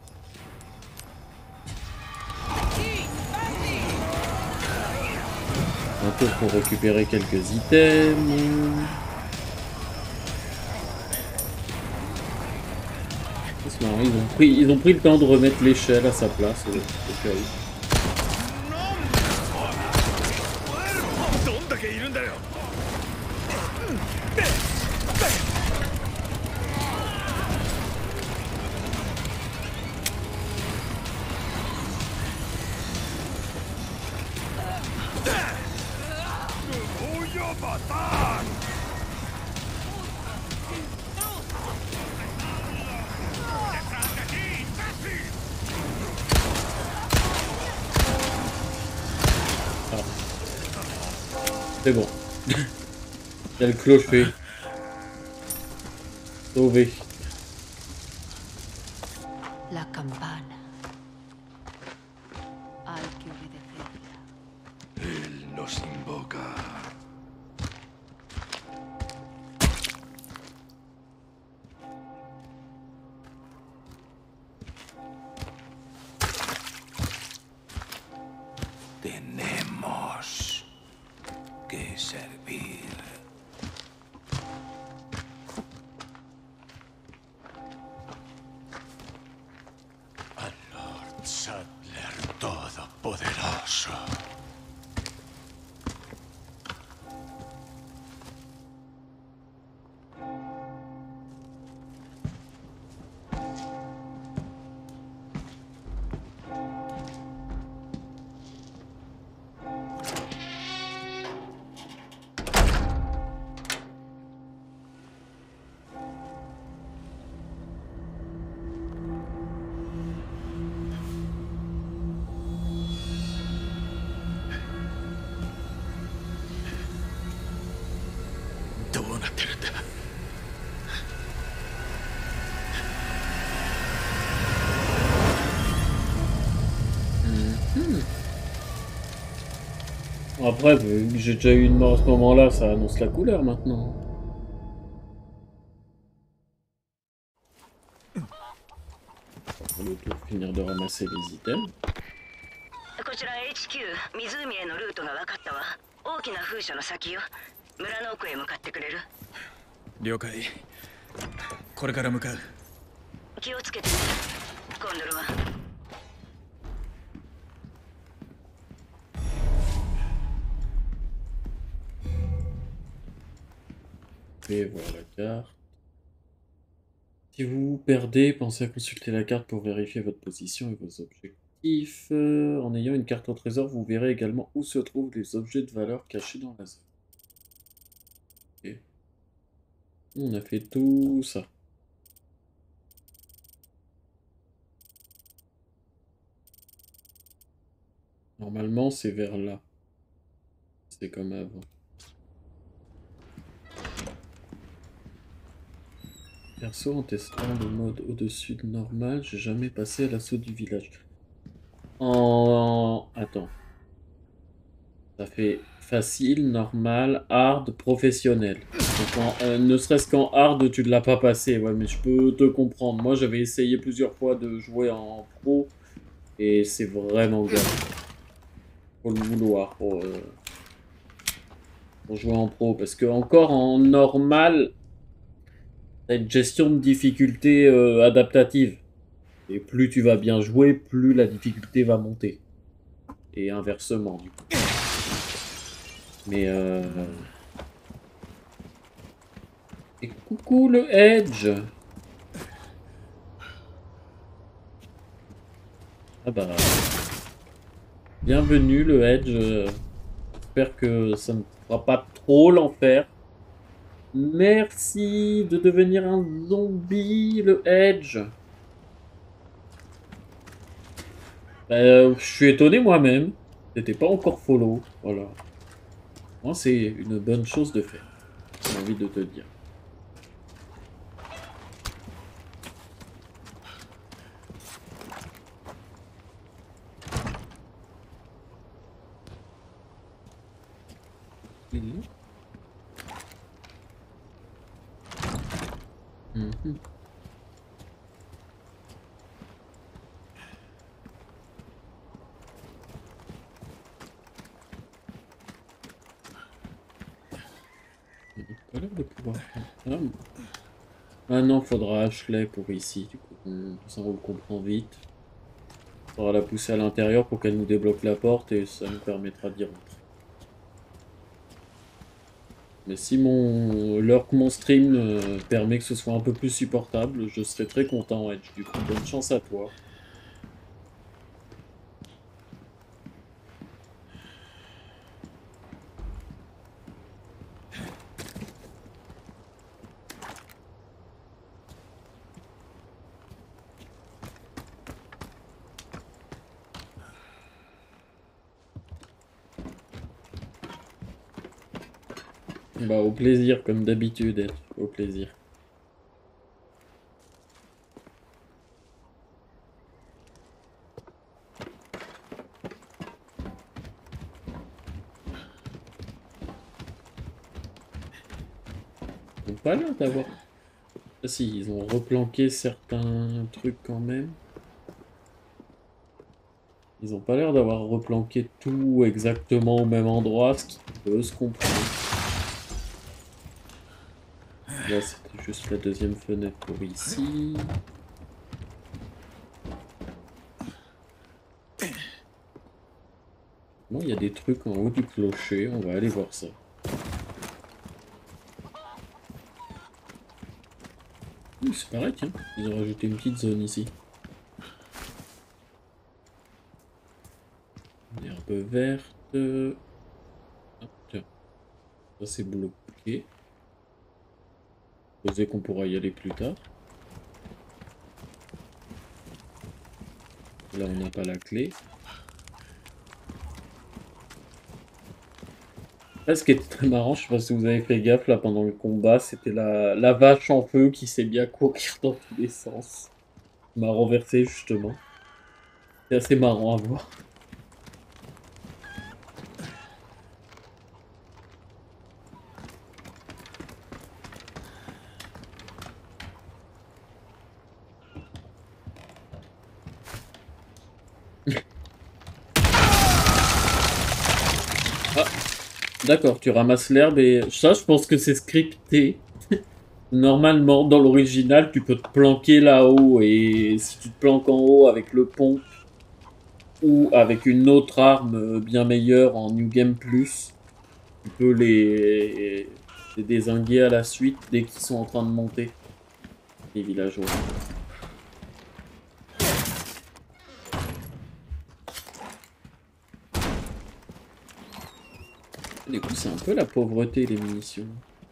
Un tour pour récupérer quelques items. C'est marrant, ils ont pris, ils ont pris le temps de remettre l'échelle à sa place au, au cas où. C'est bon. Il y a le clocher. Sauvé. La campana. Hay que obedecerla. Él nos invoca. Tenemos que servir. Al Lord Saddler Todopoderoso. Après, vu que j'ai déjà eu une mort à ce moment-là, ça annonce la couleur maintenant. On va tout finir de ramasser les items. Et voilà la carte. Si vous perdez, pensez à consulter la carte pour vérifier votre position et vos objectifs. Euh, en ayant une carte au trésor, vous verrez également où se trouvent les objets de valeur cachés dans la zone. Okay. On a fait tout ça. Normalement, c'est vers là. C'est comme avant. Perso, en testant le mode au-dessus de normal, j'ai jamais passé à l'assaut du village. En... Attends. Ça fait facile, normal, hard, professionnel. Donc en, euh, ne serait-ce qu'en hard, tu ne l'as pas passé. Ouais, mais je peux te comprendre. Moi, j'avais essayé plusieurs fois de jouer en pro. Et c'est vraiment galère. Faut le vouloir pour, euh, pour jouer en pro. Parce que encore en normal... T'as une gestion de difficulté euh, adaptative. Et plus tu vas bien jouer, plus la difficulté va monter. Et inversement, du coup. Mais euh... Et coucou le Edge. Ah bah... Bienvenue le Edge. J'espère que ça ne fera pas trop l'enfer. Merci de devenir un zombie, le Edge. Bah, je suis étonné moi-même. C'était pas encore follow. Voilà. Moi, c'est une bonne chose de faire. J'ai envie de te dire. Mmh. Mmh. Pas l'air de pouvoir faire ça. Ah non, faudra Ashley pour ici. Du coup, on, ça on le comprend vite. Faudra la pousser à l'intérieur pour qu'elle nous débloque la porte et ça nous permettra d'y rentrer. Mais si mon l'heure que mon stream euh, permet que ce soit un peu plus supportable, je serai très content, Edge. Du coup, bonne chance à toi. Bah, au plaisir, comme d'habitude, Edge. Au plaisir. Ils ont pas l'air d'avoir... Ah si, ils ont replanqué certains trucs quand même. Ils ont pas l'air d'avoir replanqué tout exactement au même endroit, ce qui peut se comprendre. Là, c'était juste la deuxième fenêtre pour ici. Bon, il y a des trucs en haut du clocher, on va aller voir ça. Ouh, c'est pareil, tiens, ils ont rajouté une petite zone ici. Herbe verte. Ah, tiens, ça c'est bloqué. Je sais qu'on pourra y aller plus tard. Là, on n'a pas la clé. Là, ce qui était très marrant, je sais pas si vous avez fait gaffe là pendant le combat, c'était la, la vache en feu qui s'est bien courir dans tous les sens. Il m'a renversé justement. C'est assez marrant à voir. Ah, d'accord, tu ramasses l'herbe et ça, je pense que c'est scripté. Normalement, dans l'original, tu peux te planquer là-haut et si tu te planques en haut avec le pompe ou avec une autre arme bien meilleure en New Game Plus, tu peux les, les dézinguer à la suite dès qu'ils sont en train de monter, les villageois. Du coup, c'est un peu la pauvreté, les munitions.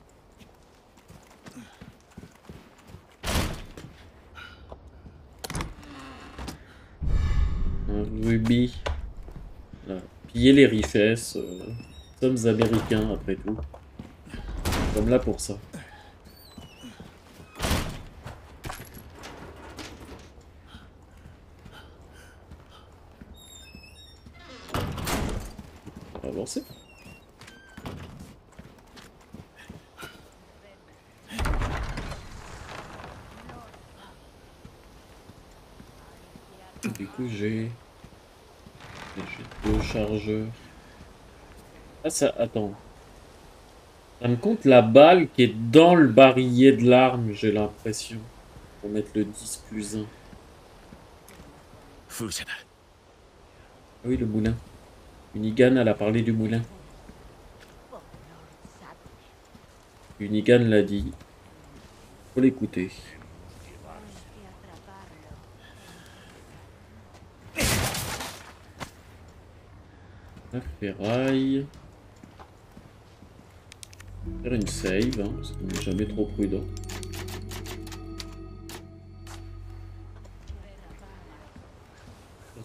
Un rubis. Voilà. Piller les richesses. Euh, sommes américains, après tout. Comme là pour ça. On va avancer. Du coup, j'ai deux chargeurs. Ah, ça, attends. Ça me compte la balle qui est dans le barillet de l'arme, j'ai l'impression. Pour mettre le dix plus un. Ah oui, le moulin. Unigan, elle a parlé du moulin. Unigan l'a dit. Faut l'écouter. La ferraille. Faire une save, hein, parce qu'on n'est jamais trop prudent.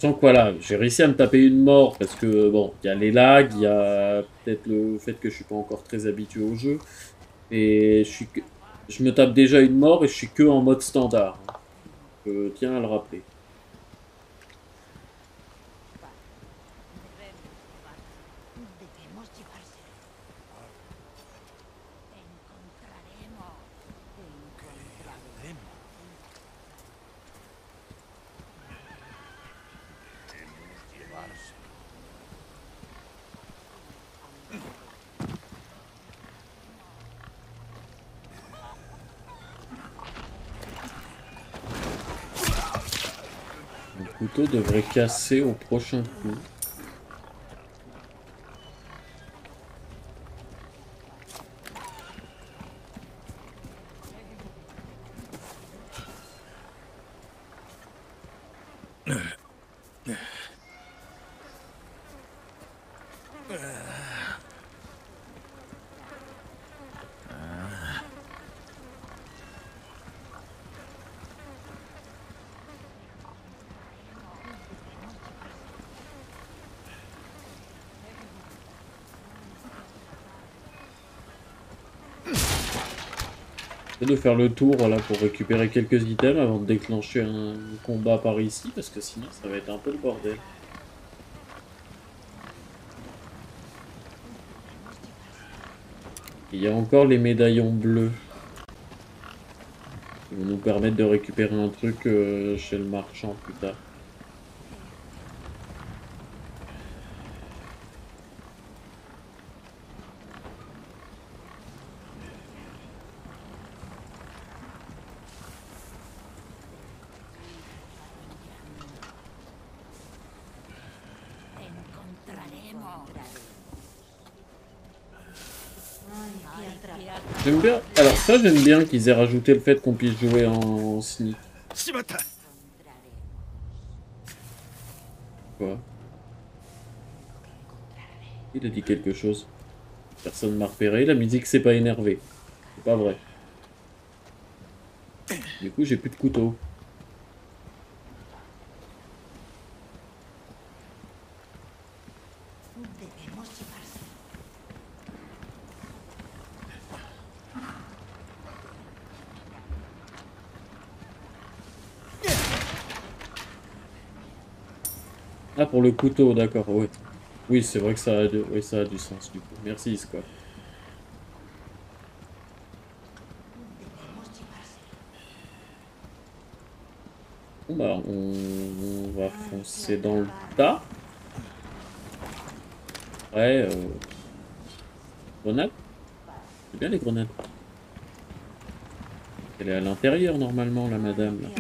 Sachant que voilà, j'ai réussi à me taper une mort parce que bon, il y a les lags, il y a peut-être le fait que je suis pas encore très habitué au jeu. Et je suis que... je me tape déjà une mort et je suis que en mode standard. Je tiens à le rappeler. Le couteau devrait casser au prochain coup. De faire le tour là pour récupérer quelques items avant de déclencher un combat par ici parce que sinon ça va être un peu le bordel. Il y a encore les médaillons bleus qui vont nous permettre de récupérer un truc euh, chez le marchand plus tard. J'aime bien. Alors ça j'aime bien qu'ils aient rajouté le fait qu'on puisse jouer en sneak. Quoi? Il a dit quelque chose. Personne m'a repéré. La musique s'est pas énervée. C'est pas vrai. Du coup j'ai plus de couteau. Ah, pour le couteau, d'accord, oui. Oui, c'est vrai que ça a, de... oui, ça a du sens, du coup. Merci, Squad. Bon, bah, on... on va foncer dans le tas. Ouais, euh... grenade. C'est bien, les grenades. Elle est à l'intérieur, normalement, la madame, là.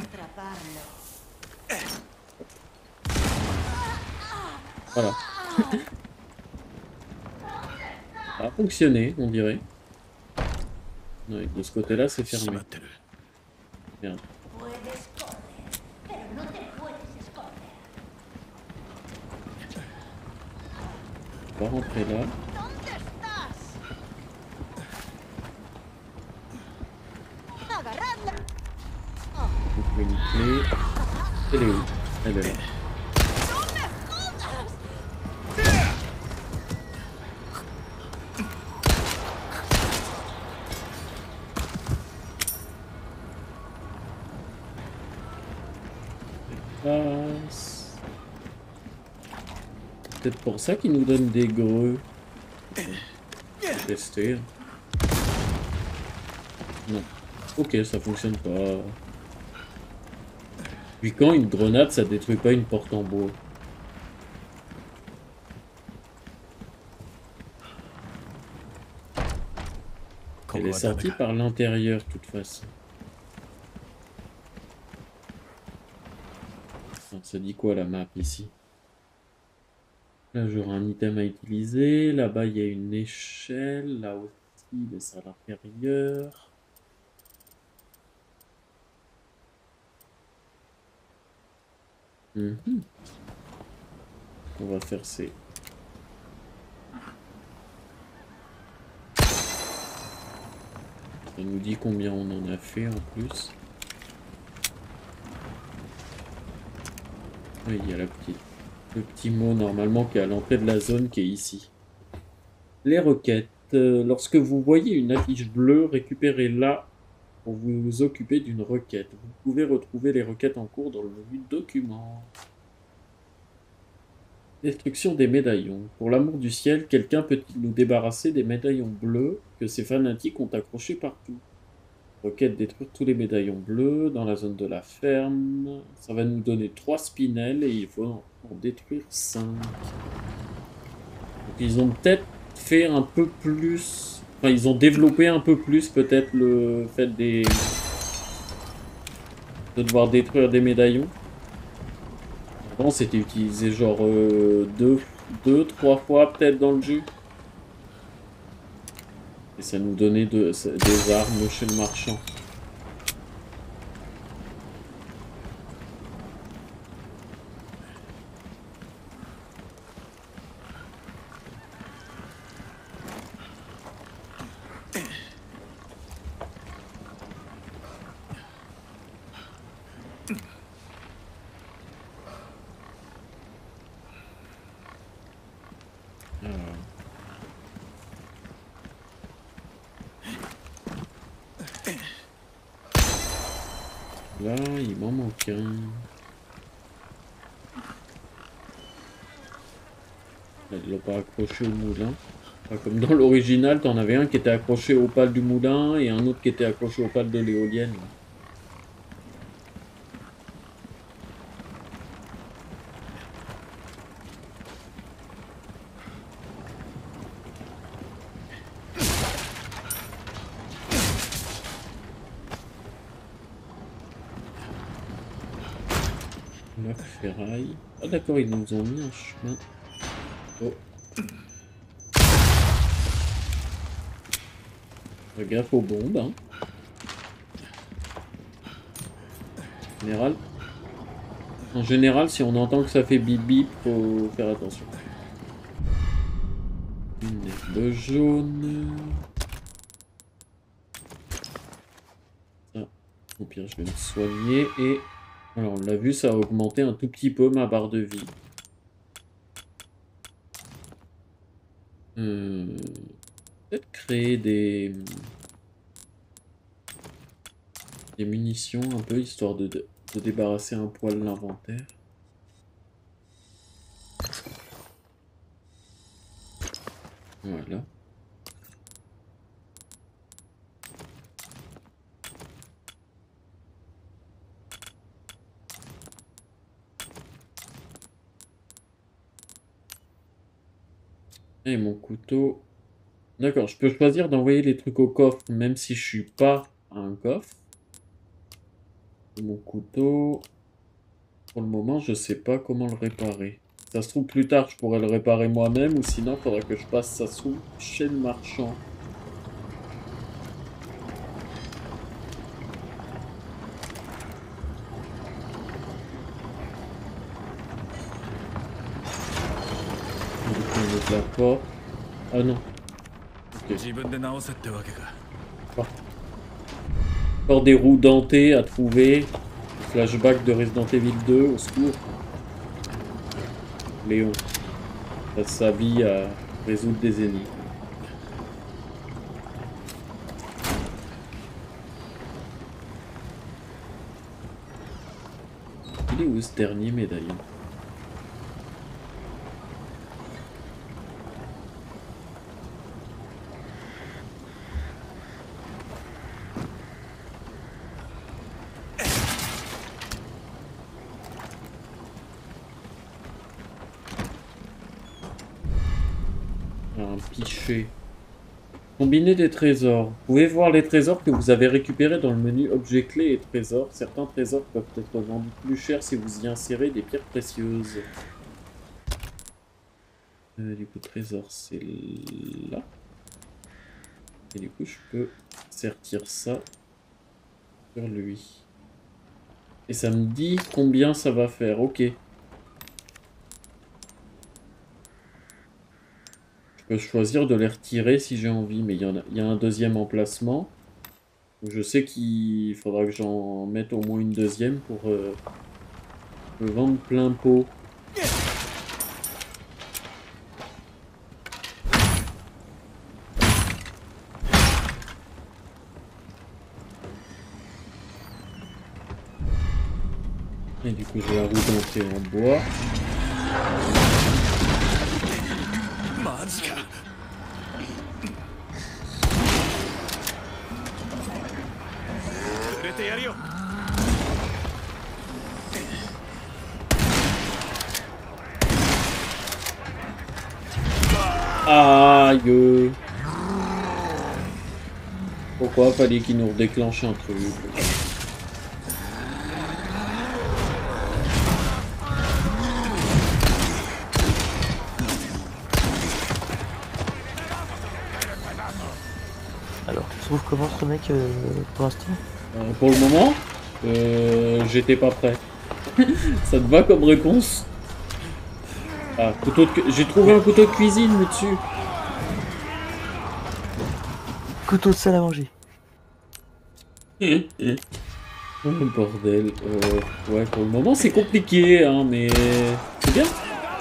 Voilà. Ça a fonctionné, on dirait. Ouais, de ce côté-là, c'est fermé. Merde. On va rentrer là. Donc, une clé. Elle est où? Elle est là. Peut-être pour ça qu'ils nous donnent des greux. On va tester. Non. Ok, ça fonctionne pas. Puis quand une grenade, ça détruit pas une porte en bois. Elle est sortie par l'intérieur, de toute façon. Alors, ça dit quoi la map ici? Là, j'aurai un item à utiliser. Là-bas, il y a une échelle. Là aussi, mais c'est à l'intérieur. Mm-hmm. On va faire ces... Ça nous dit combien on en a fait en plus. Oui, il y a la petite, le petit mot normalement qui est à l'entrée de la zone qui est ici. Les requêtes. Euh, lorsque vous voyez une affiche bleue, récupérez-la pour vous occuper d'une requête. Vous pouvez retrouver les requêtes en cours dans le menu Documents. Destruction des médaillons. Pour l'amour du ciel, quelqu'un peut-il nous débarrasser des médaillons bleus que ces fanatiques ont accrochés partout? Requête détruire tous les médaillons bleus dans la zone de la ferme. Ça va nous donner trois spinels et il faut en détruire cinq. Donc ils ont peut-être fait un peu plus... Enfin, ils ont développé un peu plus peut-être le fait des... de devoir détruire des médaillons. Avant, c'était utilisé genre euh, deux, deux, trois fois peut-être dans le jeu. Et ça nous donnait de, des armes chez le marchand. Là, il m'en manque un. Il l'a pas accroché au moulin. Pas comme dans l'original, t'en avais un qui était accroché au pal du moulin et un autre qui était accroché au pal de l'éolienne. La ferraille. Ah d'accord, ils nous ont mis un chemin. Oh. Fais gaffe aux bombes, hein. En général, en général, si on entend que ça fait bip bip, faut faire attention. Une herbe jaune. Ça, au pire, je vais me soigner et... Alors, on l'a vu, ça a augmenté un tout petit peu ma barre de vie. Euh, Peut-être créer des... des munitions un peu, histoire de, de, de débarrasser un poil de l'inventaire. Voilà. Et mon couteau... D'accord, je peux choisir d'envoyer les trucs au coffre, même si je suis pas à un coffre. Mon couteau... Pour le moment, je sais pas comment le réparer. Ça se trouve, plus tard, je pourrais le réparer moi-même, ou sinon, il faudrait que je passe ça sous chez le marchand. La porte. Ah non. Ok. Oh. Encore des roues dentées à trouver. Flashback de Resident Evil deux, au secours. Léon passe sa vie à résoudre des énigmes. Il est où ce dernier médaillon? Pichet. Combiner des trésors. Vous pouvez voir les trésors que vous avez récupérés dans le menu Objets clés et trésors. Certains trésors peuvent être vendus plus cher si vous y insérez des pierres précieuses. Euh, du coup, trésor, c'est là. Et du coup, je peux sertir ça sur lui. Et ça me dit combien ça va faire. Ok. Je peux choisir de les retirer si j'ai envie, mais il y, en a, il y a un deuxième emplacement. Donc je sais qu'il faudra que j'en mette au moins une deuxième pour, euh, Je peux vendre plein pot. Et du coup, j'ai la roue dentée en bois. Aïe. Pourquoi fallait qu'il nous redéclenche un truc? Alors, tu trouves comment ce mec euh, pour l'instant? euh, Pour le moment, euh, j'étais pas prêt. Ça te va comme réponse? Ah, couteau de... J'ai trouvé un couteau de cuisine dessus. Couteau de salle à manger. Oh bordel. Euh, ouais, pour le moment c'est compliqué, hein, mais c'est bien.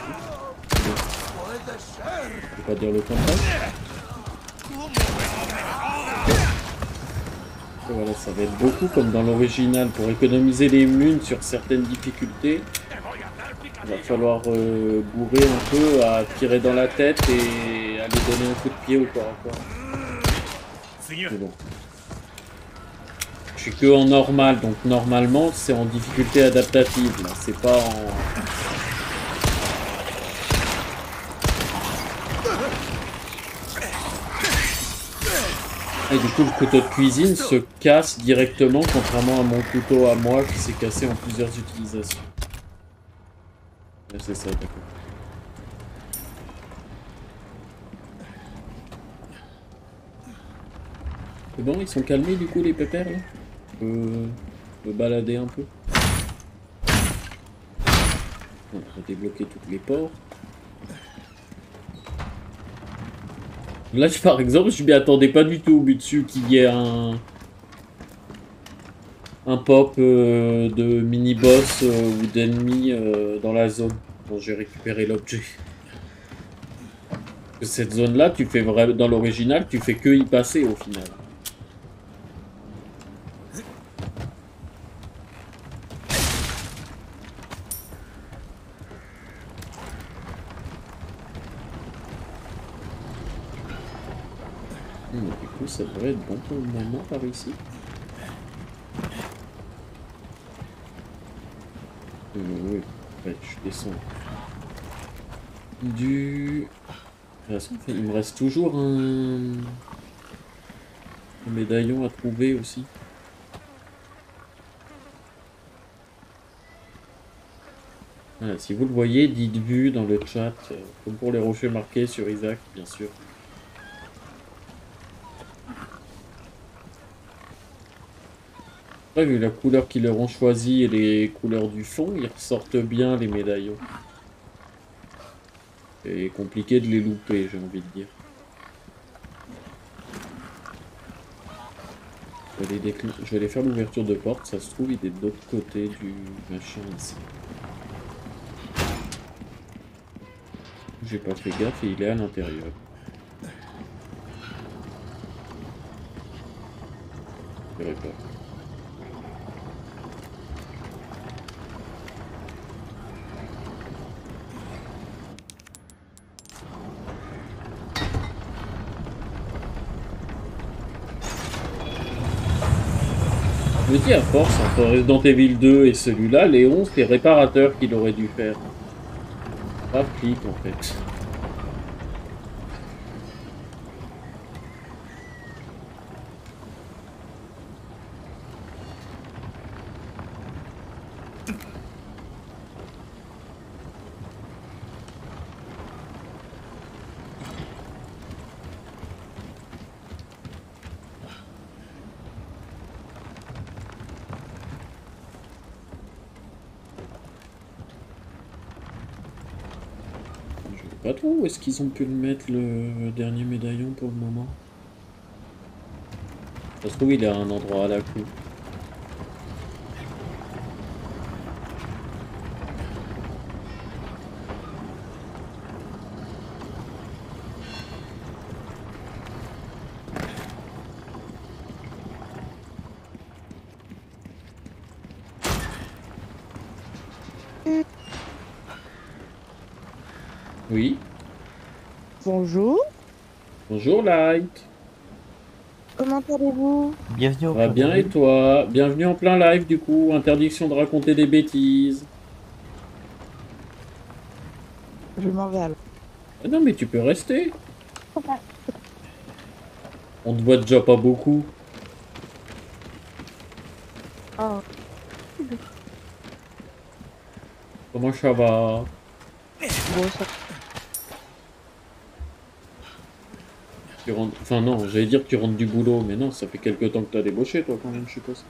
Je peux pas dire le contraire. Et voilà, ça va être beaucoup comme dans l'original. Pour économiser les munes sur certaines difficultés, il va falloir euh, bourrer un peu à tirer dans la tête et aller donner un coup de pied au corps à corps. Mais bon. Je suis que en normal, donc normalement c'est en difficulté adaptative, là, c'est pas en... Et du coup le couteau de cuisine se casse directement, contrairement à mon couteau à moi qui s'est cassé en plusieurs utilisations. C'est ça, d'accord. C'est bon, ils sont calmés du coup les pépères là? Je peux me balader un peu. On va débloquer toutes les portes. Là, par exemple, je m'y attendais pas du tout au but dessus qu'il y ait un un pop euh, de mini-boss euh, ou d'ennemis euh, dans la zone dont j'ai récupéré l'objet. Cette zone-là, tu fais vraiment dans l'original, tu fais que y passer au final. Du coup, ça devrait être bon pour le moment par ici. Euh, oui, ouais, je descends. Du... De toute façon, il me reste toujours un... un médaillon à trouver aussi. Voilà, si vous le voyez, dites vu dans le chat, euh, comme pour les rochers marqués sur Isaac, bien sûr. Après, vu la couleur qu'ils leur ont choisie et les couleurs du fond, ils ressortent bien les médaillons. C'est compliqué de les louper, j'ai envie de dire. Je vais, aller je vais aller faire l'ouverture de porte, ça se trouve il est de l'autre côté du machin ici. J'ai pas fait gaffe et il est à l'intérieur. Je verrai pas. Je me dis à force, entre Resident Evil deux et celui-là, Léon, c'est réparateur qu'il aurait dû faire. Pas flic en fait. Pas trop où est-ce qu'ils ont pu le mettre le dernier médaillon pour le moment. Ça se trouve il est à un endroit à la coupe. Oui. Bonjour. Bonjour Light. Comment allez-vous? Bienvenue au Ça va bien et toi? Bienvenue en plein live du coup, interdiction de raconter des bêtises. Je m'en vais alors. Ah non mais tu peux rester. On te voit déjà pas beaucoup. Oh. Comment ça va? Bon, ça... Tu rentres... Enfin non, j'allais dire que tu rentres du boulot, mais non, ça fait quelques temps que t'as débauché toi quand même, je suppose.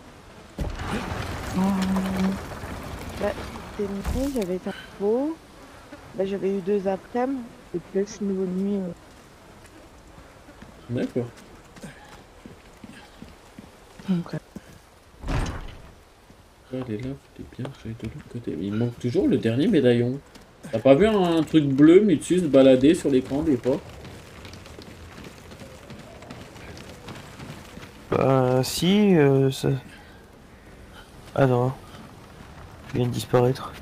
Hum... Bah, c'était une nuit, j'avais été un beau. Bah, j'avais eu deux après-midi, et puis là, je suis nouveau de nuit. Euh... D'accord. Okay. Elle est là, t'es bien, j'allais de l'autre côté. Il manque toujours le dernier médaillon. T'as pas vu un, un truc bleu, Mutus, se balader sur l'écran des fois? Bah si, euh, ça... Ah non. Il vient de disparaître.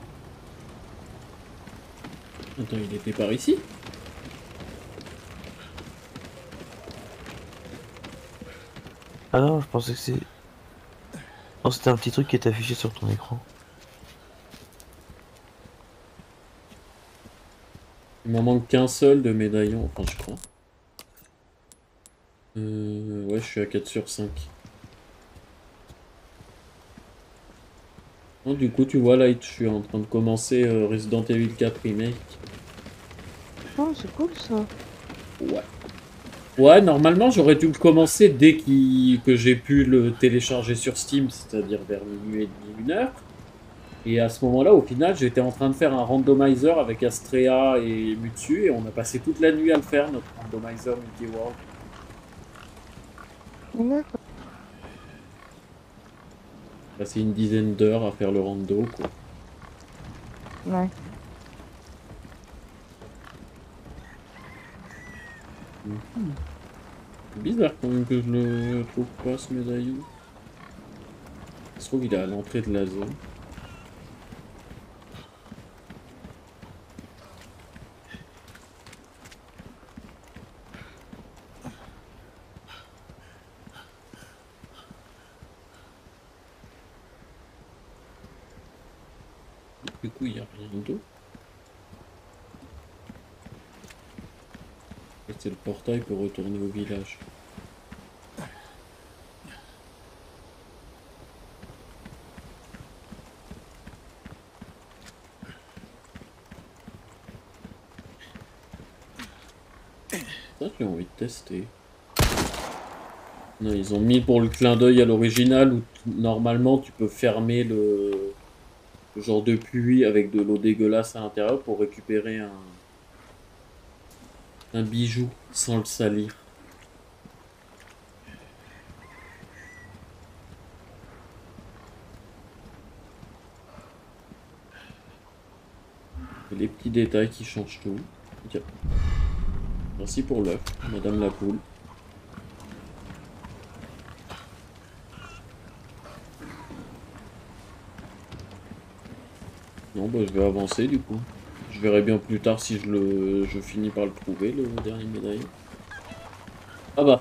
Attends, il était par ici? Ah non, je pensais que c'est... Non, c'était un petit truc qui est affiché sur ton écran. Il m'en manque qu'un seul de médaillon, enfin je crois. Euh, ouais, je suis à quatre sur cinq. Oh, du coup, tu vois, là, je suis en train de commencer euh, Resident Evil quatre Remake. Oh, c'est cool ça. Ouais. Ouais, normalement, j'aurais dû le commencer dès qu'il... que j'ai pu le télécharger sur Steam, c'est-à-dire vers minuit et demi, une heure. Et à ce moment-là, au final, j'étais en train de faire un randomizer avec Astrea et Mutsu, et on a passé toute la nuit à le faire, notre randomizer multi-world. D'accord. Passé une dizaine d'heures à faire le rando, quoi. Ouais. Mmh. C'est bizarre quand même que je le trouve pas, ce médaillon. Ça se trouve, il est à l'entrée de la zone. Du coup, il n'y a rien d'autre. C'est le portail pour retourner au village. Ça, j'ai envie de tester. Non, ils ont mis pour le clin d'œil à l'original où normalement tu peux fermer le... le genre de puits avec de l'eau dégueulasse à l'intérieur pour récupérer un... un bijou sans le salir. Et les petits détails qui changent tout. Tiens. Merci pour l'œuf, Madame la poule. Non, bah je vais avancer du coup. Je verrai bien plus tard si je le, je finis par le trouver, le dernier médaillon. Ah bah.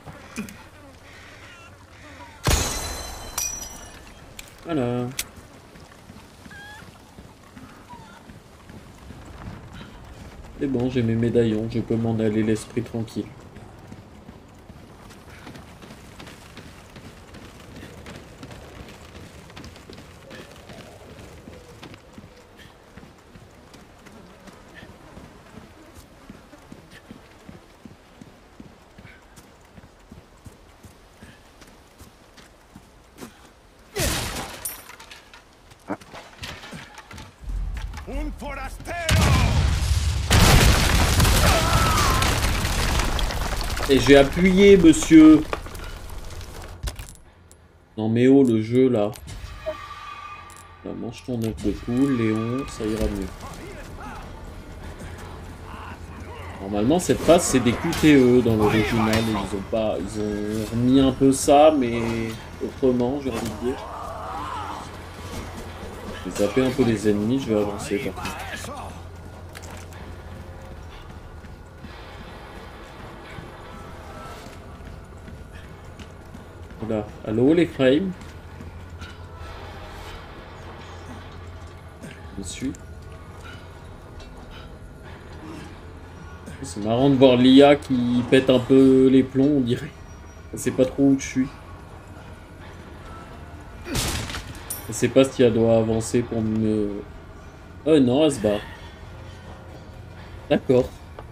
Voilà. C'est bon, j'ai mes médaillons, je peux m'en aller l'esprit tranquille. Et j'ai appuyé, monsieur. Non mais oh, le jeu là. Là, mange ton œuf de poule, Léon, ça ira mieux. Normalement, cette phase, c'est des Q T E dans l'original. Ils ont pas, ils ont remis un peu ça, mais autrement, j'ai envie de dire. Je vais zapper un peu les ennemis, je vais avancer par contre. Là, allô les frames. Je suis. C'est marrant de voir l'I A qui pète un peu les plombs, on dirait. Je sais pas trop où je suis. Je sais pas si elle doit avancer pour me... Oh non, elle se barre. D'accord.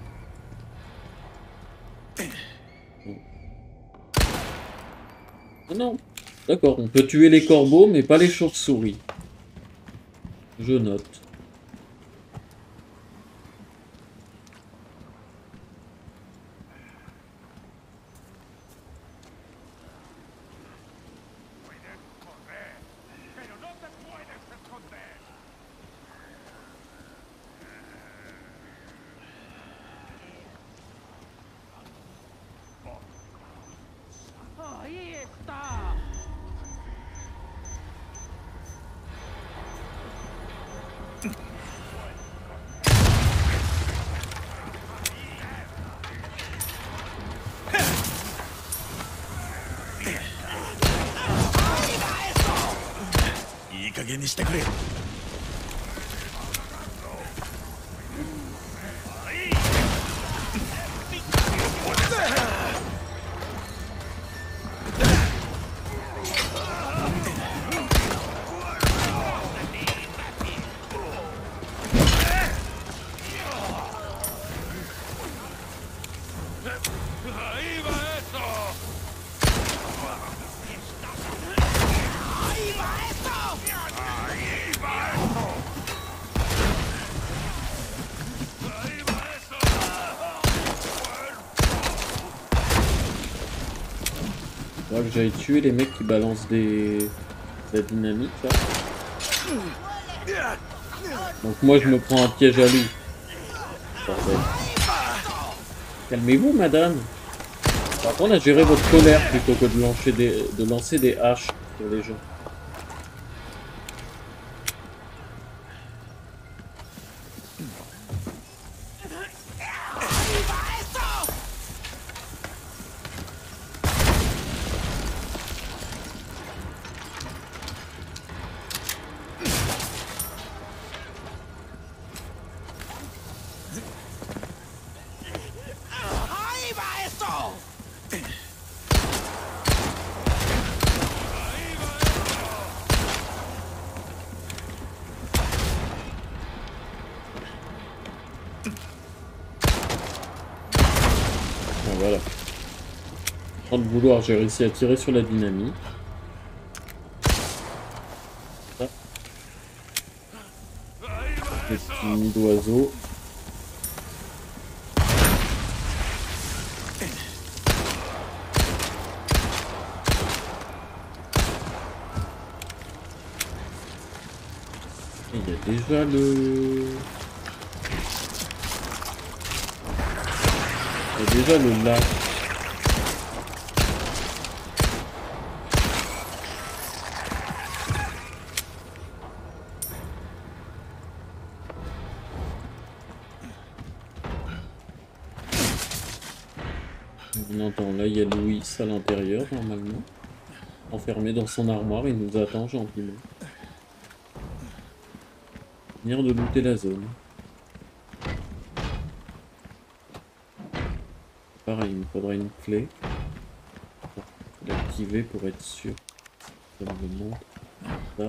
Oh non. D'accord, on peut tuer les corbeaux, mais pas les chauves-souris. Je note. Faudra que j'aille tuer les mecs qui balancent des... de la dynamite là. Donc moi je me prends un piège à loup. Calmez-vous madame. Faut apprendre à gérer votre colère plutôt que de lancer des, de lancer des haches sur les gens. Voilà. Sans le vouloir, j'ai réussi à tirer sur la dynamite. Ça. Le petit nid d'oiseau. Et il y a déjà le... Il y a déjà le lac. On entend là, il y a Louis à l'intérieur normalement. Enfermé dans son armoire, il nous attend gentiment. Venir de looter la zone. Pareil, il me faudra une clé pour l'activer pour être sûr. Ça me montre ça.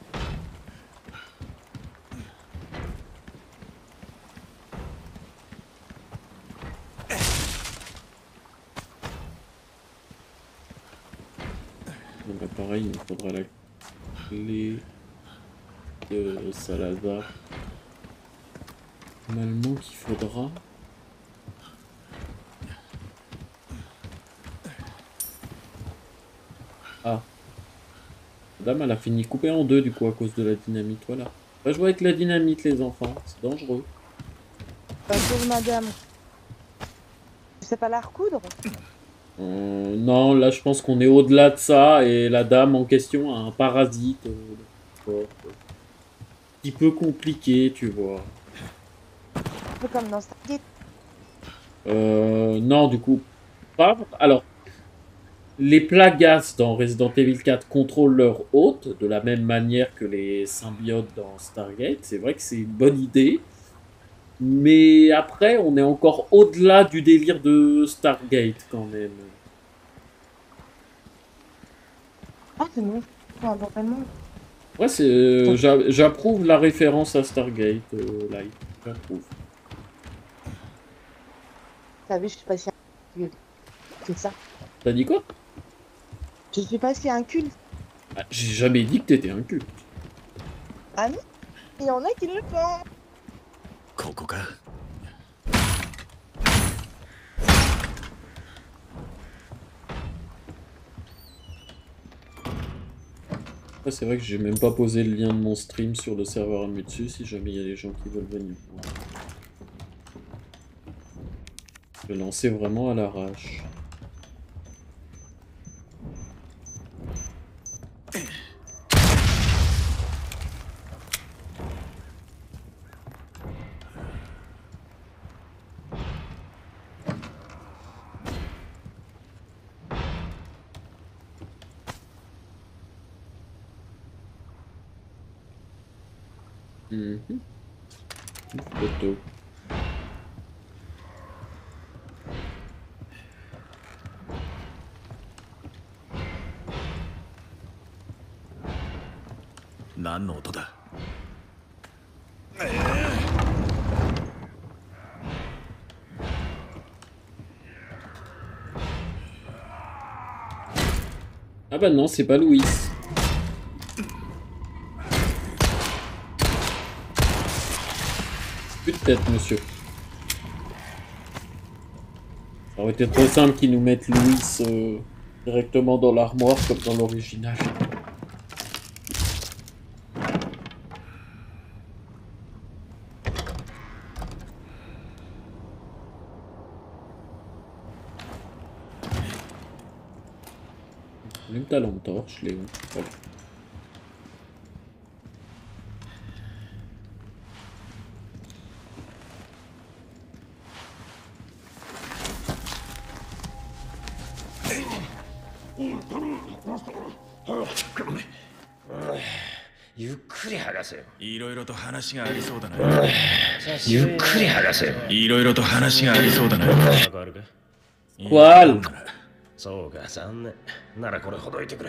Donc là, pareil, il me faudra la clé de Salazar. Normalement qu'il faudra. Ah. La dame, elle a fini coupée en deux du coup à cause de la dynamite, voilà. Pas jouer avec la dynamite les enfants, c'est dangereux. Bonjour madame. Tu sais pas la recoudre? euh, Non, là je pense qu'on est au-delà de ça et la dame en question a un parasite. Euh, euh, un petit peu compliqué, tu vois. Un peu comme dans Stargate. Euh, non, du coup, pas. Alors, les Plagas dans Resident Evil quatre contrôlent leur hôte de la même manière que les symbiotes dans Stargate. C'est vrai que c'est une bonne idée. Mais après, on est encore au-delà du délire de Stargate quand même. Ah, c'est bon. Enfin, vraiment. Ouais, c'est, euh, j'a- j'approuve la référence à Stargate, euh, Light. J'approuve. T'as vu, je suis passé un culte. C'est ça. T'as dit quoi? Je suis passé un culte. Ah, j'ai jamais dit que t'étais un culte. Ah non? Il y en a qui le font. ここか Ah, c'est vrai que j'ai même pas posé le lien de mon stream sur le serveur Amutsu si jamais il y a des gens qui veulent venir. Je vais lancer vraiment à l'arrache. Mhm. Une photo. 何の音だ Ah bah non, c'est pas Louis. Plus de tête, monsieur. Ça aurait été trop simple qu'ils nous mettent Louis euh, directement dans l'armoire comme dans l'original. Allume ta lampe torche, Léon. Voilà. いろいろと話がありそうだな。ゆっくり話せよ。いろいろと話がありそうだな。 Qual? そうか、残念。ならこれほどいてくれ。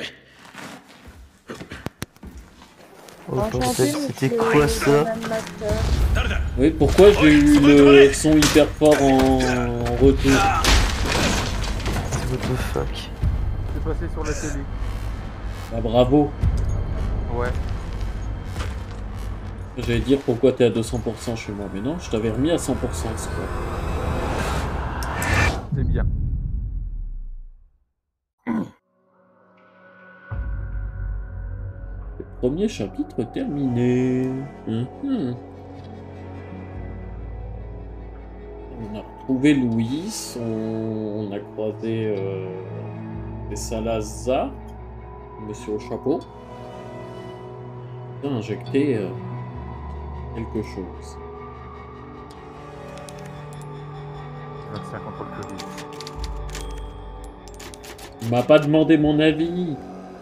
Oh bordel, c'était quoi ça? Oui, pourquoi j'ai eu le son hyper fort en, en retour? What the fuck? C'est passé sur la télé. Bah bravo. Ouais. J'allais dire pourquoi t'es à deux cents pour cent chez moi, mais non, je t'avais remis à cent pour cent, c'est quoi. C'est bien. Le premier chapitre terminé. Mm-hmm. On a retrouvé Louis, on, on a croisé euh, les Salazar, monsieur au chapeau. On a injecté euh, quelque chose. vaccin contre le Covid. Il m'a pas demandé mon avis.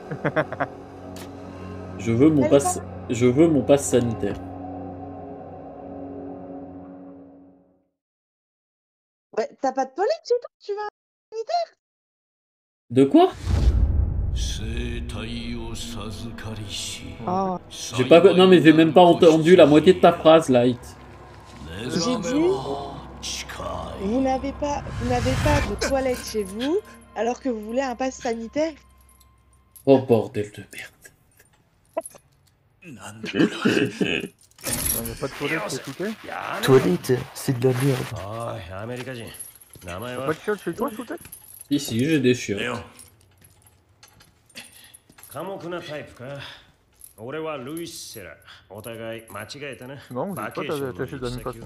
Je veux mon passe, je veux mon passe sanitaire. Ouais, t'as pas de toilette chez toi? Tu vas à un sanitaire? De quoi? Oh. J'ai pas, non mais j'ai même pas entendu la moitié de ta phrase, Light. J'ai dit, vous n'avez pas, vous n'avez pas de toilette chez vous, alors que vous voulez un pass sanitaire? Oh bordel de merde. Il n'y a pas de toilette chez Shooter? Toilette, c'est de la merde. T'as pas de chiottes chez toi, Shooter? Ici, j'ai des chiottes. 寡黙なタイプか。俺はルイス・セラ。お互い間違えたな。 Non, vous n'êtes pas attachés de la même façon.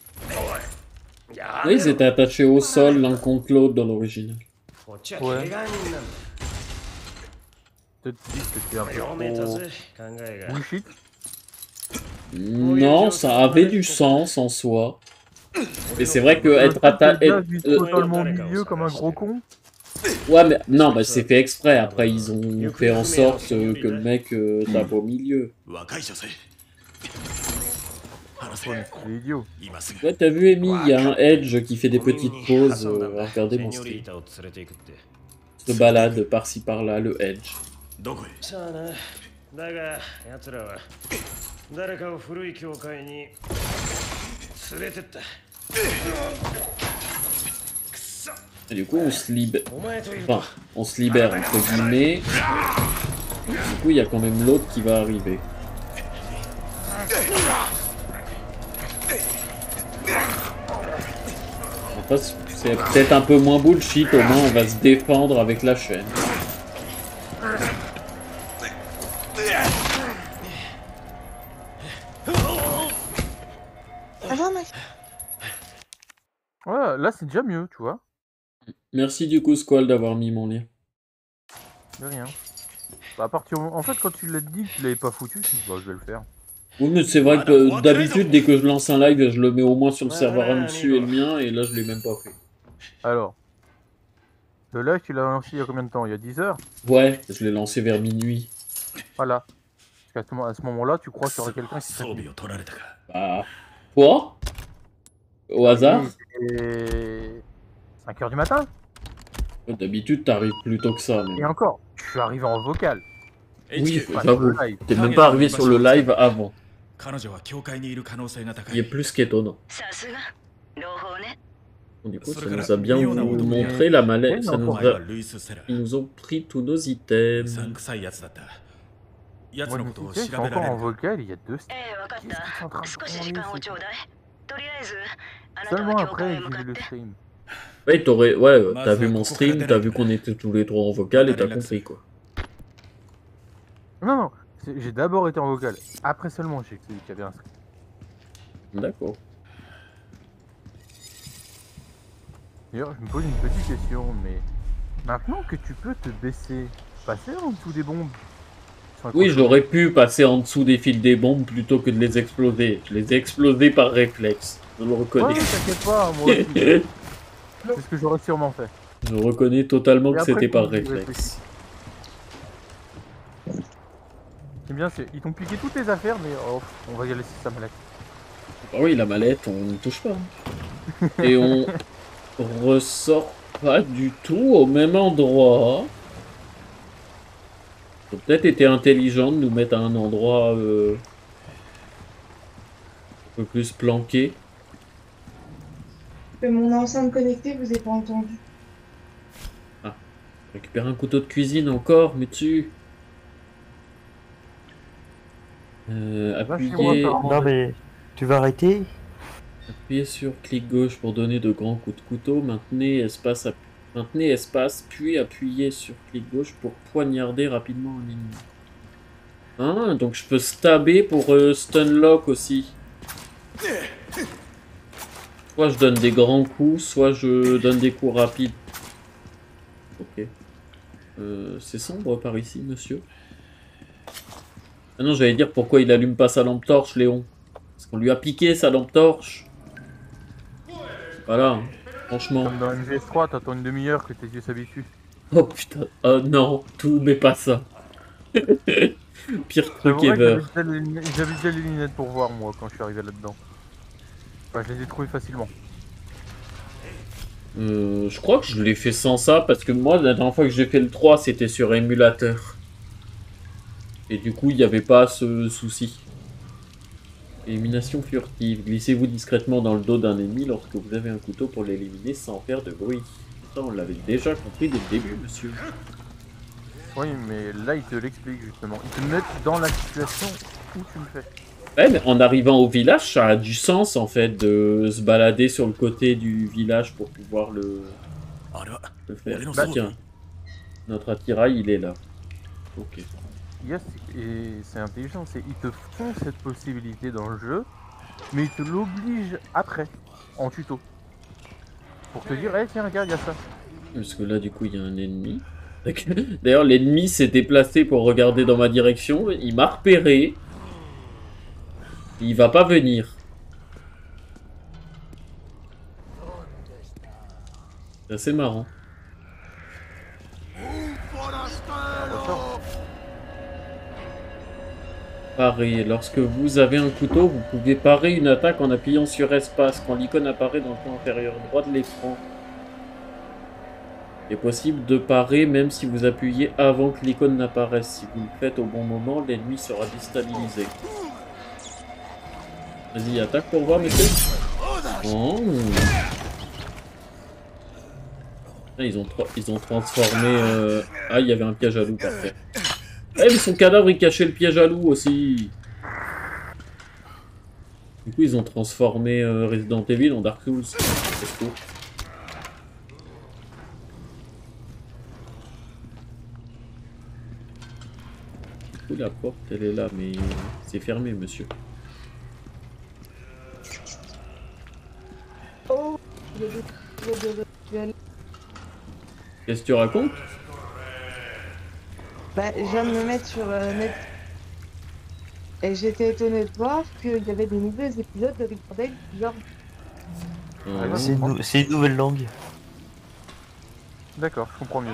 Oui, ils étaient attachés au sol l'un contre l'autre dans l'original. Ouais. Peut-être dit que c'était un peu trop... bullshit. Non, ça avait du sens en soi. Mais c'est vrai que être attaché... totalement au milieu comme un gros con. Ouais, mais non, bah c'est fait exprès. Après, ils ont fait en sorte euh, que le mec euh, tape au milieu. Ouais, c'est idiot. Ouais, t'as vu, Amy, il y a un Edge qui fait des petites pauses euh, à regarder mon stream. Se balade par-ci par-là, le Edge. だが奴らは誰かを古い教会に連れてった。 Et du coup, on se libère. Enfin, on se libère entre guillemets. Du coup, il y a quand même l'autre qui va arriver. C'est peut-être un peu moins bullshit, au moins on va se défendre avec la chaîne. Ouais, là c'est déjà mieux, tu vois. Merci du coup, Squall, d'avoir mis mon lien. De rien. Bah, à partir... En fait, quand tu l'as dit que tu l'avais pas foutu, je me suis dit, bah, je vais le faire. Oui, mais c'est vrai que d'habitude, dès que je lance un live, je le mets au moins sur le serveur un dessus et le mien, et là, je l'ai même pas fait. Alors, le live, tu l'as lancé il y a combien de temps? Il y a dix heures? Ouais, je l'ai lancé vers minuit. Voilà. Parce qu'à ce moment-là, tu crois qu'il y aurait quelqu'un qui serait... Bah... Quoi? Au hasard? Et... cinq heures du matin? D'habitude, t'arrives plus tôt que ça. Mais... Et encore, je suis arrivé en vocal. Oui, j'avoue. T'es même pas arrivé sur le live avant. Il est plus qu'étonnant. Du coup, ça nous a bien montré la mallette. Ça nous a... Ils nous ont pris tous nos items. Moi, je me suis dit, ils sont encore en vocal, il y a deux... Qu'est-ce qu'ils sont en train de prendre? Seulement après, j'ai vu le stream. Ouais, t'aurais... Ouais, t'as vu mon stream, t'as vu qu'on était tous les trois en vocal et t'as compris, quoi. Non, non, j'ai d'abord été en vocal. Après seulement, j'ai vu qu'il y avait un stream. D'accord. D'ailleurs, je me pose une petite question, mais... Maintenant que tu peux te baisser, passer en dessous des bombes... Oui, j'aurais pu passer en dessous des fils des bombes plutôt que de les exploser. Je les ai explosés par réflexe. Je le reconnais. Ouais, t'inquiète pas, moi aussi. C'est ce que j'aurais sûrement fait. Je reconnais totalement que c'était par réflexe. C'est bien, ils t'ont piqué toutes les affaires, mais oh, on va y laisser sa mallette. Ah oui, la mallette, on ne touche pas. Et on ressort pas du tout au même endroit. Ça aurait peut-être été intelligent de nous mettre à un endroit euh, un peu plus planqué. Mon enceinte connectée, vous avez pas entendu. Ah, récupère un couteau de cuisine encore, mais tu... Euh, appuyez... Non mais, tu vas arrêter? Appuyez sur clic gauche pour donner de grands coups de couteau. Maintenez espace, app... Maintenez espace, puis appuyez sur clic gauche pour poignarder rapidement un ennemi. Ah, donc je peux stabber pour euh, stunlock aussi. Soit je donne des grands coups, soit je donne des coups rapides. Ok. Euh, c'est sombre par ici, monsieur. Ah non, j'allais dire pourquoi il allume pas sa lampe torche, Léon. Parce qu'on lui a piqué sa lampe torche. Voilà, hein, franchement. Comme dans M G S trois, t'attends une demi-heure que tes yeux s'habituent. Oh putain, oh non, tout mais pas ça. Pire truc ever. J'avais déjà les lunettes pour voir, moi, quand je suis arrivé là-dedans. Enfin, je les ai trouvées facilement. Euh, je crois que je l'ai fait sans ça, parce que moi, la dernière fois que j'ai fait le trois, c'était sur émulateur. Et du coup, il n'y avait pas ce souci. Élimination furtive. Glissez-vous discrètement dans le dos d'un ennemi lorsque vous avez un couteau pour l'éliminer sans faire de bruit. Ça, on l'avait déjà compris dès le début, monsieur. Oui, mais là, il te l'explique justement. Il te met dans la situation où tu le fais. Ouais, mais en arrivant au village, ça a du sens, en fait, de se balader sur le côté du village pour pouvoir le, le faire. Bah, tiens, notre attirail, il est là. Ok. Yes, et c'est intelligent, c'est ils te font cette possibilité dans le jeu, mais ils te l'obligent après, en tuto. Pour te dire, hey, tiens, regarde, il y a ça. Parce que là, du coup, il y a un ennemi. D'ailleurs, l'ennemi s'est déplacé pour regarder dans ma direction. Il m'a repéré. Il va pas venir. C'est assez marrant. Parer. Lorsque vous avez un couteau, vous pouvez parer une attaque en appuyant sur espace quand l'icône apparaît dans le coin inférieur droit de l'écran. Il est possible de parer même si vous appuyez avant que l'icône n'apparaisse. Si vous le faites au bon moment, l'ennemi sera déstabilisé. Vas-y, attaque pour voir, monsieur. Oh. Ah, ils, ont ils ont transformé... Euh... Ah, il y avait un piège à loup, parfait. Eh, mais son cadavre, il cachait le piège à loup aussi. Du coup, ils ont transformé euh, Resident Evil en Dark Souls. C'est cool. Du coup, la porte, elle est là, mais c'est fermé, monsieur. Oh, qu'est-ce que tu racontes? Bah, je viens de me mettre sur euh, net. Et j'étais étonné de voir qu'il y avait des nouveaux épisodes de Riverdale, genre. Mmh. C'est une, nou une nouvelle langue. D'accord, je comprends mieux.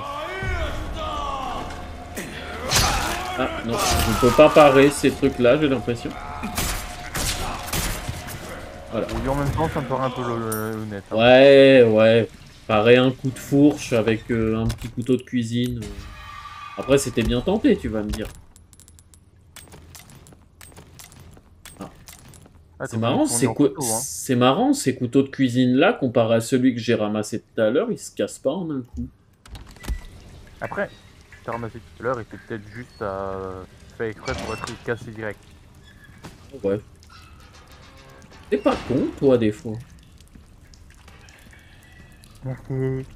Ah non, je ne peux pas parer ces trucs-là, j'ai l'impression. Voilà. Et en même temps, ça me paraît un peu honnête. Hein. Ouais, ouais. Parer un coup de fourche avec euh, un petit couteau de cuisine. Après, c'était bien tenté, tu vas me dire. Ah. Ah, c'est marrant, ces hein. marrant, ces couteaux de cuisine-là, comparé à celui que j'ai ramassé tout à l'heure, ils se cassent pas en un coup. Après, tu as ramassé tout à l'heure, il était peut-être juste euh, fait exprès pour être cassé direct. Ouais. T'es pas con, toi, des fois. Merci.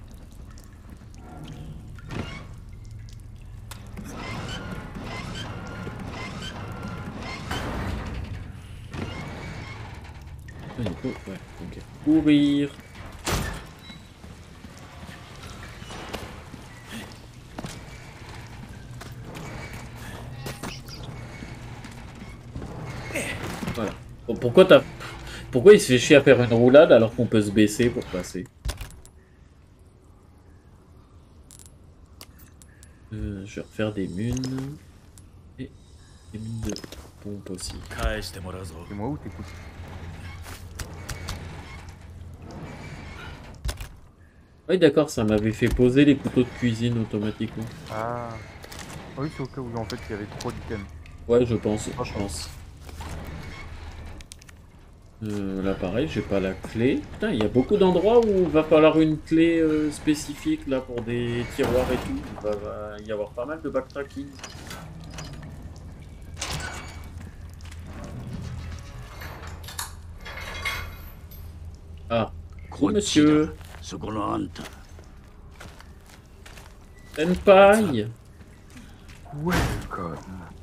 Ouais, ok. Courir. Voilà. Bon, pourquoi t'as... Pourquoi il se fait chier à faire une roulade alors qu'on peut se baisser pour passer? euh, Je vais refaire des munes. Et des mines de pompe aussi. C'est moi ou t'écoutes? Oui, d'accord, ça m'avait fait poser les couteaux de cuisine automatiquement. Ah. Oui, c'est au cas où en fait il y avait trop d'items. Ouais, je pense, je pense. Euh, là, pareil, j'ai pas la clé. Putain, il y a beaucoup d'endroits où il va falloir une clé euh, spécifique là pour des tiroirs et tout. Il va, va y avoir pas mal de backtracking. Ah, oui, monsieur. Senpai. Welcome.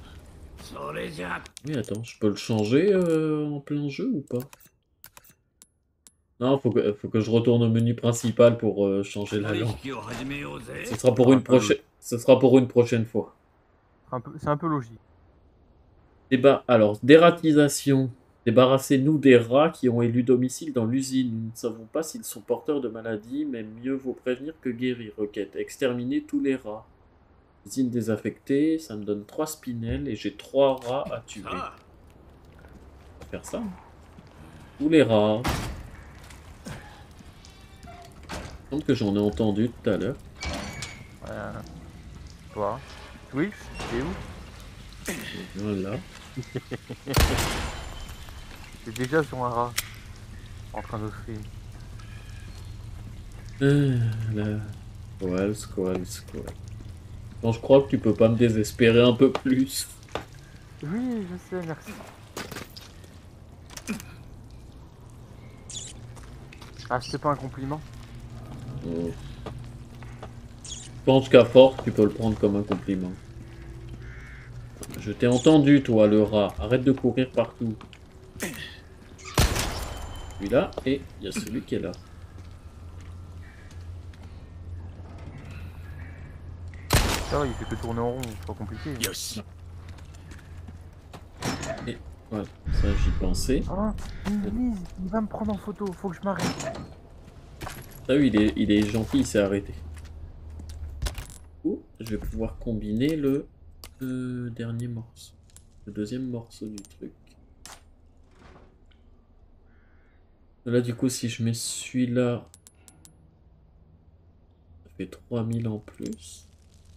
Oui, attends, je peux le changer euh, en plein jeu ou pas? Non, faut que, faut que je retourne au menu principal pour euh, changer la langue. Ce sera pour une prochaine, ce sera pour une prochaine fois. C'est un peu logique. Débat. Alors, dératisation. Débarrassez-nous des rats qui ont élu domicile dans l'usine. Nous ne savons pas s'ils sont porteurs de maladies, mais mieux vaut prévenir que guérir. Requête. Exterminer tous les rats. Usine désaffectée, ça me donne trois spinels et j'ai trois rats à tuer. On va faire ça. Tous les rats. Il semble que j'en ai entendu tout à l'heure. Euh, toi, Twitch, t'es où? Voilà. T'es déjà sur un rat. En train de faire. Euh, là. Squall, squall, squall. Bon, je crois que tu peux pas me désespérer un peu plus. Oui, je sais, merci. Ah, c'était pas un compliment? Oh. Je pense qu'à force, tu peux le prendre comme un compliment. Je t'ai entendu, toi, le rat. Arrête de courir partout. Celui-là, et il y a celui qui est là. Ça va, il fait que tourner en rond, c'est pas compliqué. Et voilà, ça j'y pensais. Ah, Lise, il va me prendre en photo, faut que je m'arrête. Ah oui, il est, il est gentil, il s'est arrêté. Oh, je vais pouvoir combiner le euh, dernier morceau. Le deuxième morceau du truc. Là, du coup, si je mets celui-là, ça fait trois mille en plus.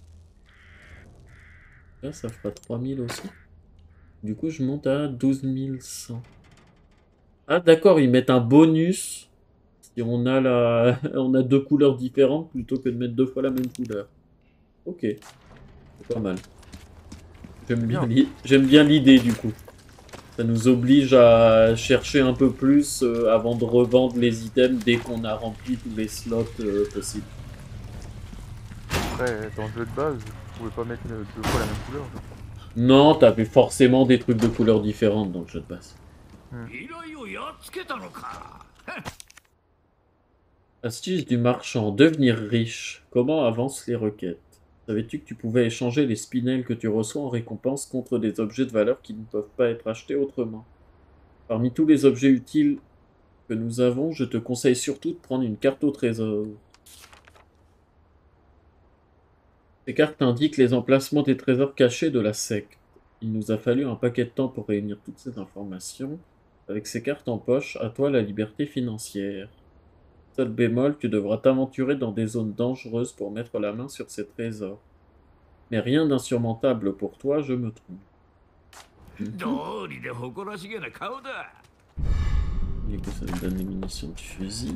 Là, ça fera trois mille aussi. Du coup, je monte à douze mille cent. Ah, d'accord, ils mettent un bonus si on a, la... on a deux couleurs différentes plutôt que de mettre deux fois la même couleur. Ok, c'est pas mal. J'aime bien l'i- j'aime bien l'idée, du coup. Ça nous oblige à chercher un peu plus euh, avant de revendre les items dès qu'on a rempli tous les slots euh, possibles. Après, dans le jeu de base, vous pouvez pas mettre euh, deux fois la même couleur, je crois. Non, t'avais forcément des trucs de couleurs différentes dans le jeu de base. Hmm. Astuce du marchand, devenir riche. Comment avancent les requêtes? Savais-tu que tu pouvais échanger les spinels que tu reçois en récompense contre des objets de valeur qui ne peuvent pas être achetés autrement? Parmi tous les objets utiles que nous avons, je te conseille surtout de prendre une carte au trésor. Ces cartes indiquent les emplacements des trésors cachés de la secte. Il nous a fallu un paquet de temps pour réunir toutes ces informations. Avec ces cartes en poche, à toi la liberté financière. Seul bémol, tu devras t'aventurer dans des zones dangereuses pour mettre la main sur ces trésors. Mais rien d'insurmontable pour toi, je me trompe. Du coup, ça me donne des munitions de fusil.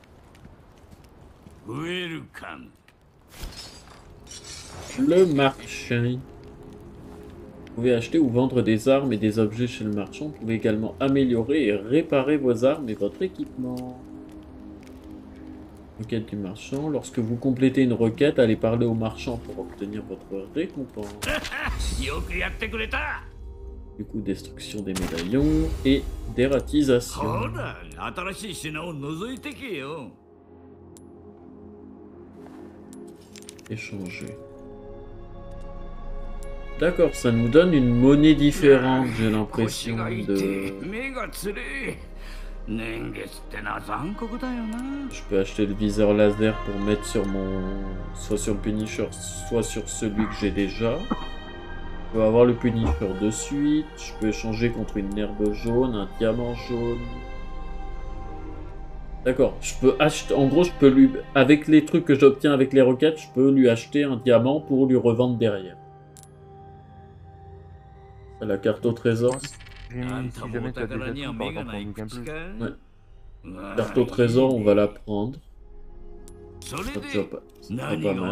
Le marchand. Vous pouvez acheter ou vendre des armes et des objets chez le marchand. Vous pouvez également améliorer et réparer vos armes et votre équipement. Requête du marchand. Lorsque vous complétez une requête, allez parler au marchand pour obtenir votre récompense. Du coup, destruction des médaillons et dératisation. Échanger. D'accord, ça nous donne une monnaie différente, j'ai l'impression de... Je peux acheter le viseur laser pour mettre sur mon... soit sur le Punisher, soit sur celui que j'ai déjà. Je peux avoir le Punisher de suite. Je peux échanger contre une herbe jaune, un diamant jaune. D'accord, je peux acheter... En gros, je peux lui... Avec les trucs que j'obtiens avec les requêtes, je peux lui acheter un diamant pour lui revendre derrière. La carte au trésor. J'ai mis, si jamais tu as déjà tout, par exemple, en week-end plus. Ouais. Carte au trésor, on va la prendre. Ça déjà pas, c'est pas mal.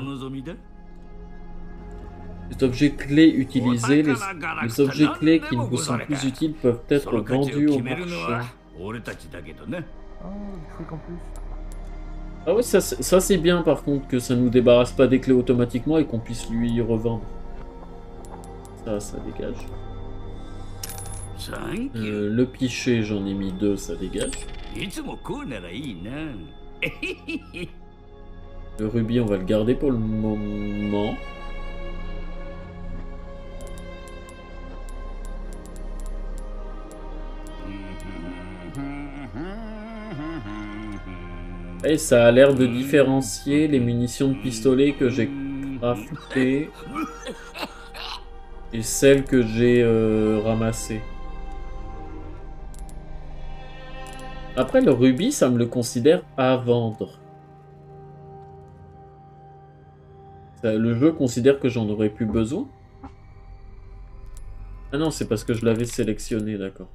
Les objets clés utilisés, les, les objets clés qui ne vous sont plus utiles peuvent être vendus au marchand. Ah, du truc en plus. Ah ouais, ça, ça c'est bien par contre, que ça nous débarrasse pas des clés automatiquement et qu'on puisse lui revendre. Ça, ça dégage. Euh, le pichet, j'en ai mis deux, ça dégage. Le rubis, on va le garder pour le moment. Et ça a l'air de différencier les munitions de pistolet que j'ai craftées et celles que j'ai euh, ramassées. Après, le rubis, ça me le considère à vendre. Ça, le jeu considère que j'en aurais plus besoin. Ah non, c'est parce que je l'avais sélectionné, d'accord.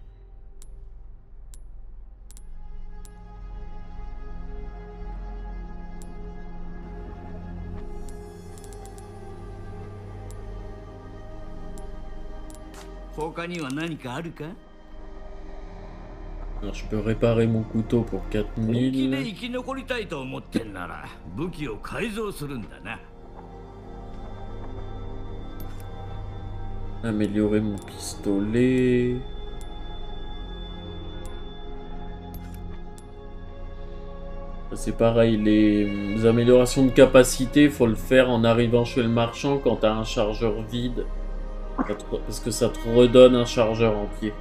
Alors je peux réparer mon couteau pour quatre mille. Améliorer mon pistolet. C'est pareil, les améliorations de capacité, faut le faire en arrivant chez le marchand quand t'as un chargeur vide. Parce que ça te redonne un chargeur entier.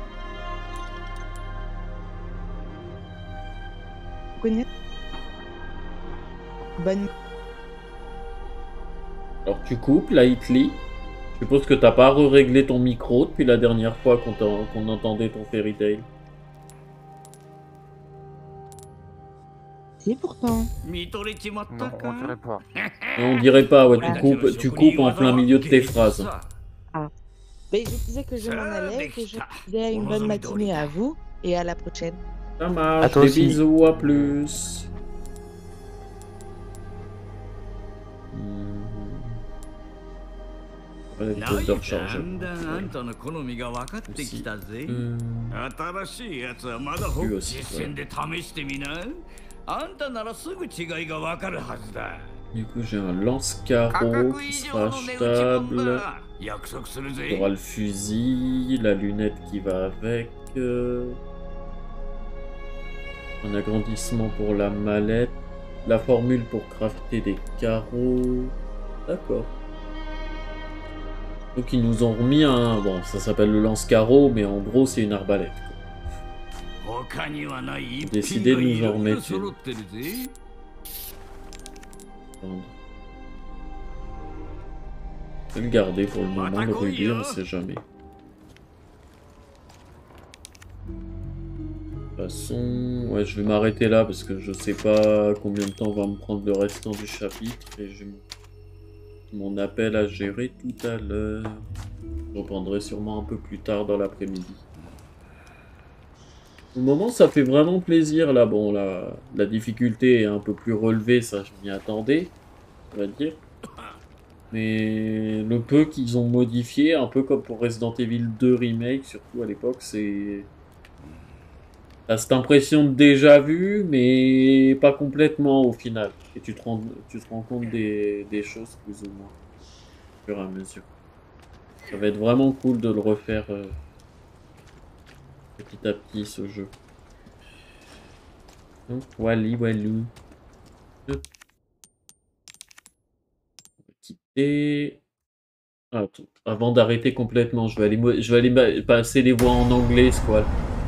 Bonne. Alors tu coupes la Hitly. Je suppose que t'as pas réglé ton micro depuis la dernière fois qu'on qu'on entendait ton Fairy Tail. Si, pourtant. Non, on dirait pas. On dirait pas, ouais, tu Ah. coupes, tu coupes en plein milieu de tes phrases. Ah. Mais je disais que je m'en allais, que je disais une bonne matinée à vous et à la prochaine. Ça marche, À toi des aussi. bisous, à plus. Ouais, il faut de recharger. Aussi. Euh, lui aussi, voilà. Du coup, j'ai un lance-carreau qui sera achetable. Il y aura le fusil, la lunette qui va avec. euh, Un agrandissement pour la mallette. La formule pour crafter des carreaux. D'accord. Donc ils nous ont remis un... Bon, ça s'appelle le lance-carreau, mais en gros c'est une arbalète. Ils ont décidé de nous en remettre une. Attendre. Je vais le garder pour le moment, le rubis, on sait jamais. De toute façon, ouais, je vais m'arrêter là parce que je sais pas combien de temps va me prendre le restant du chapitre et j'ai mon appel à gérer tout à l'heure. Je reprendrai sûrement un peu plus tard dans l'après-midi. Au moment, ça fait vraiment plaisir là. Bon, la, la difficulté est un peu plus relevée, ça je m'y attendais, on va dire. Mais le peu qu'ils ont modifié, un peu comme pour Resident Evil deux Remake, surtout à l'époque, c'est... T'as cette impression de déjà vu, mais pas complètement au final. Et tu te rends, tu te rends compte des, des choses plus ou moins, au fur et à mesure. Ça va être vraiment cool de le refaire euh, petit à petit, ce jeu. Donc, wally walou. Hop. On va quitter... Ah, tout. Avant d'arrêter complètement, je vais aller, mo- je vais aller passer les voix en anglais, Squall.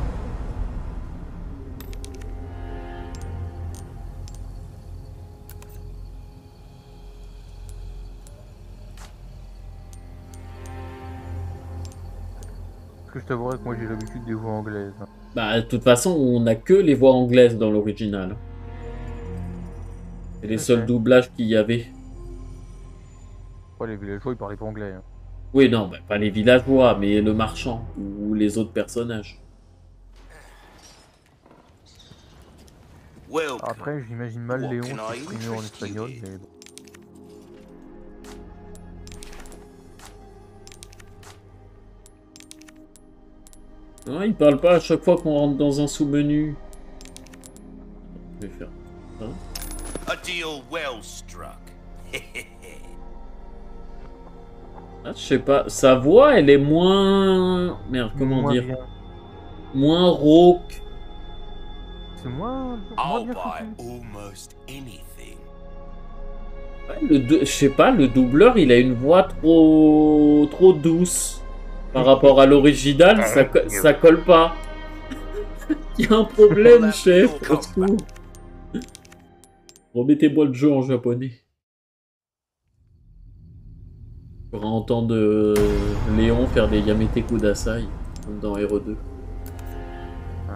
Parce que je t'avouerais que moi j'ai l'habitude des voix anglaises. Bah, de toute façon, on n'a que les voix anglaises dans l'original. C'est les seuls Ok. doublages qu'il y avait. Ouais, les villageois ils parlaient pas anglais. Hein. Oui, non, bah, pas les villageois, mais le marchand ou les autres personnages. Après, j'imagine mal Léon s'exprimer en espagnol, mais bon. Non, il parle pas à chaque fois qu'on rentre dans un sous-menu. Je vais faire ça. A deal well struck. Ah, je sais pas, sa voix, elle est moins... Merde, comment Moins dire bien. Moins rauque. C'est moins, moins I'll bien buy foutu. almost anything. Ouais, le dou- je sais pas, le doubleur, il a une voix trop... trop douce. Par rapport à l'original, ça, co- ça colle pas. Il y a un problème, chef, au secours. Remettez-moi le jeu en japonais. On pourra entendre euh, Léon faire des Yamete Kudasai, comme dans R E deux. Ah.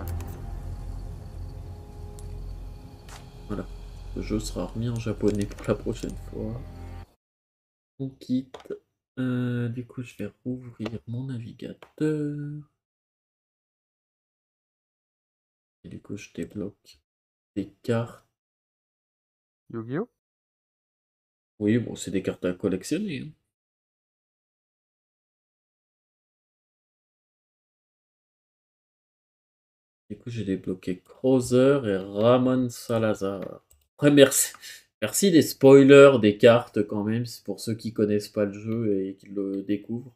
Voilà. Le jeu sera remis en japonais pour la prochaine fois. On quitte. Euh, du coup, je vais rouvrir mon navigateur. Et du coup, je débloque des cartes. Yu-Gi-Oh! Oui, bon, c'est des cartes à collectionner. Hein. Du coup, j'ai débloqué Krauser et Ramon Salazar. Après, merci. Merci des spoilers des cartes quand même, c'est pour ceux qui connaissent pas le jeu et qui le découvrent.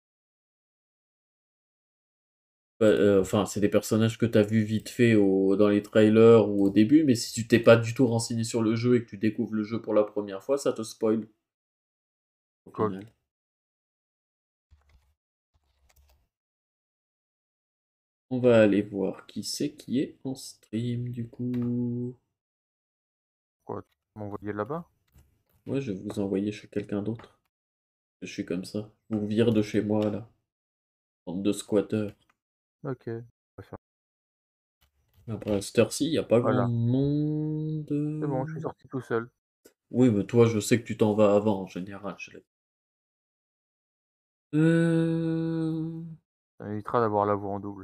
Bah, euh, enfin, c'est des personnages que tu as vu vite fait au, dans les trailers ou au début, mais si tu t'es pas du tout renseigné sur le jeu et que tu découvres le jeu pour la première fois, ça te spoil. Au Cool. final. On va aller voir qui c'est qui est en stream du coup. Quoi, tu m'envoyer là-bas? Ouais, je vais vous envoyer chez quelqu'un d'autre. Je suis comme ça. Je vous vire de chez moi, là. Bande de squatteurs. Ok. on va faire. Après, à cette heure-ci, il n'y a pas grand Voilà. monde. C'est bon, je suis sorti tout seul. Oui, mais toi, je sais que tu t'en vas avant, en général. Je l'ai. Euh... Ça évitera d'avoir la voix en double.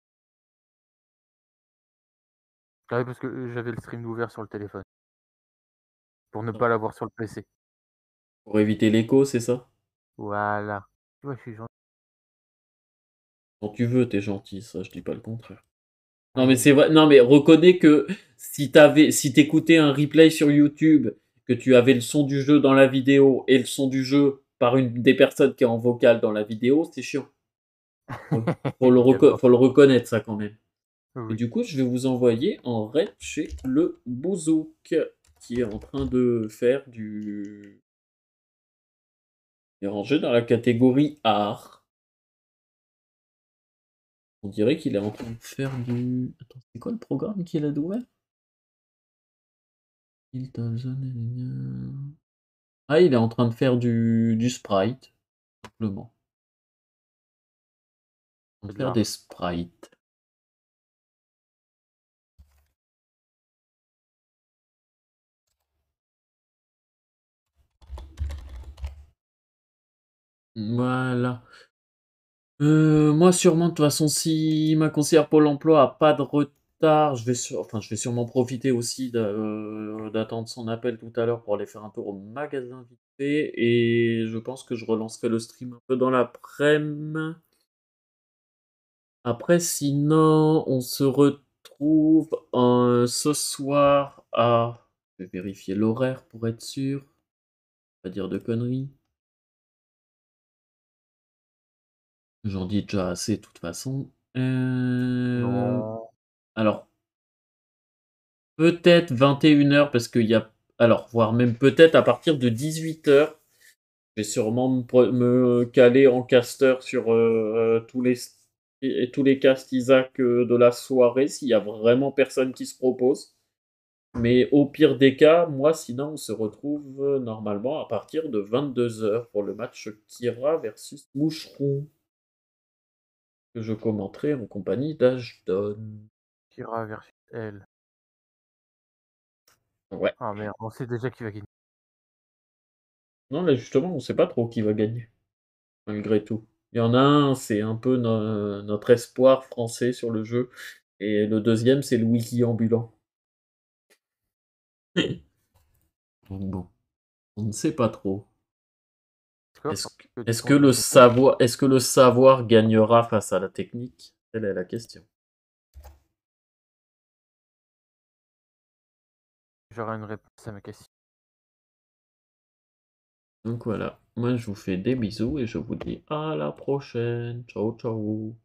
Ah oui, parce que euh, j'avais le stream ouvert sur le téléphone. Pour ne pas l'avoir sur le P C. Pour éviter l'écho, c'est ça? Voilà. Tu vois, je suis gentil. Quand tu veux, t'es gentil, ça, je dis pas le contraire. Non, mais c'est vrai, non, mais reconnais que si t'avais, si t'écoutais un replay sur YouTube, que tu avais le son du jeu dans la vidéo et le son du jeu par une des personnes qui est en vocal dans la vidéo, c'est chiant. Faut, faut le reco- faut le reconnaître, ça, quand même. Oui. Et du coup, je vais vous envoyer en raid chez le Bouzouk, qui est en train de faire du... Il est rangé dans la catégorie art. On dirait qu'il est en train de faire du... Attends, c'est quoi le programme qu'il a ouvert? Ah, il est en train de faire du, du sprite, simplement. En train de faire des sprites. Voilà. Euh, moi, sûrement, de toute façon, si ma conseillère Pôle emploi a pas de retard, je vais, sur... enfin, je vais sûrement profiter aussi d'a- euh, d'attendre son appel tout à l'heure pour aller faire un tour au magasin vite fait. Et je pense que je relancerai le stream un peu dans l'après-midi. Après, sinon, on se retrouve euh, ce soir à... Je vais vérifier l'horaire pour être sûr. Pas dire de conneries. J'en dis déjà assez de toute façon. Euh... Non. Alors, peut-être vingt et une heures parce qu'il y a... Alors, voire même peut-être à partir de dix-huit heures. Je vais sûrement me, pre- me caler en caster sur euh, tous les... et tous les casts Isaac euh, de la soirée s'il y a vraiment personne qui se propose. Mais au pire des cas, moi, sinon, on se retrouve euh, normalement à partir de vingt-deux heures pour le match Kira versus Moucheron, que je commenterai en compagnie d'Ashton. Kira versus elle. Ouais. Ah merde, on sait déjà qui va gagner. Non, là, justement, on sait pas trop qui va gagner, malgré tout. Il y en a un, c'est un peu no- notre espoir français sur le jeu, et le deuxième, c'est le wiki ambulant. Donc bon, on ne sait pas trop. Est-ce que, est-ce que le savoir, est-ce que le savoir gagnera face à la technique? Telle est la question. J'aurai une réponse à ma question. Donc voilà, moi je vous fais des bisous et je vous dis à la prochaine. Ciao ciao.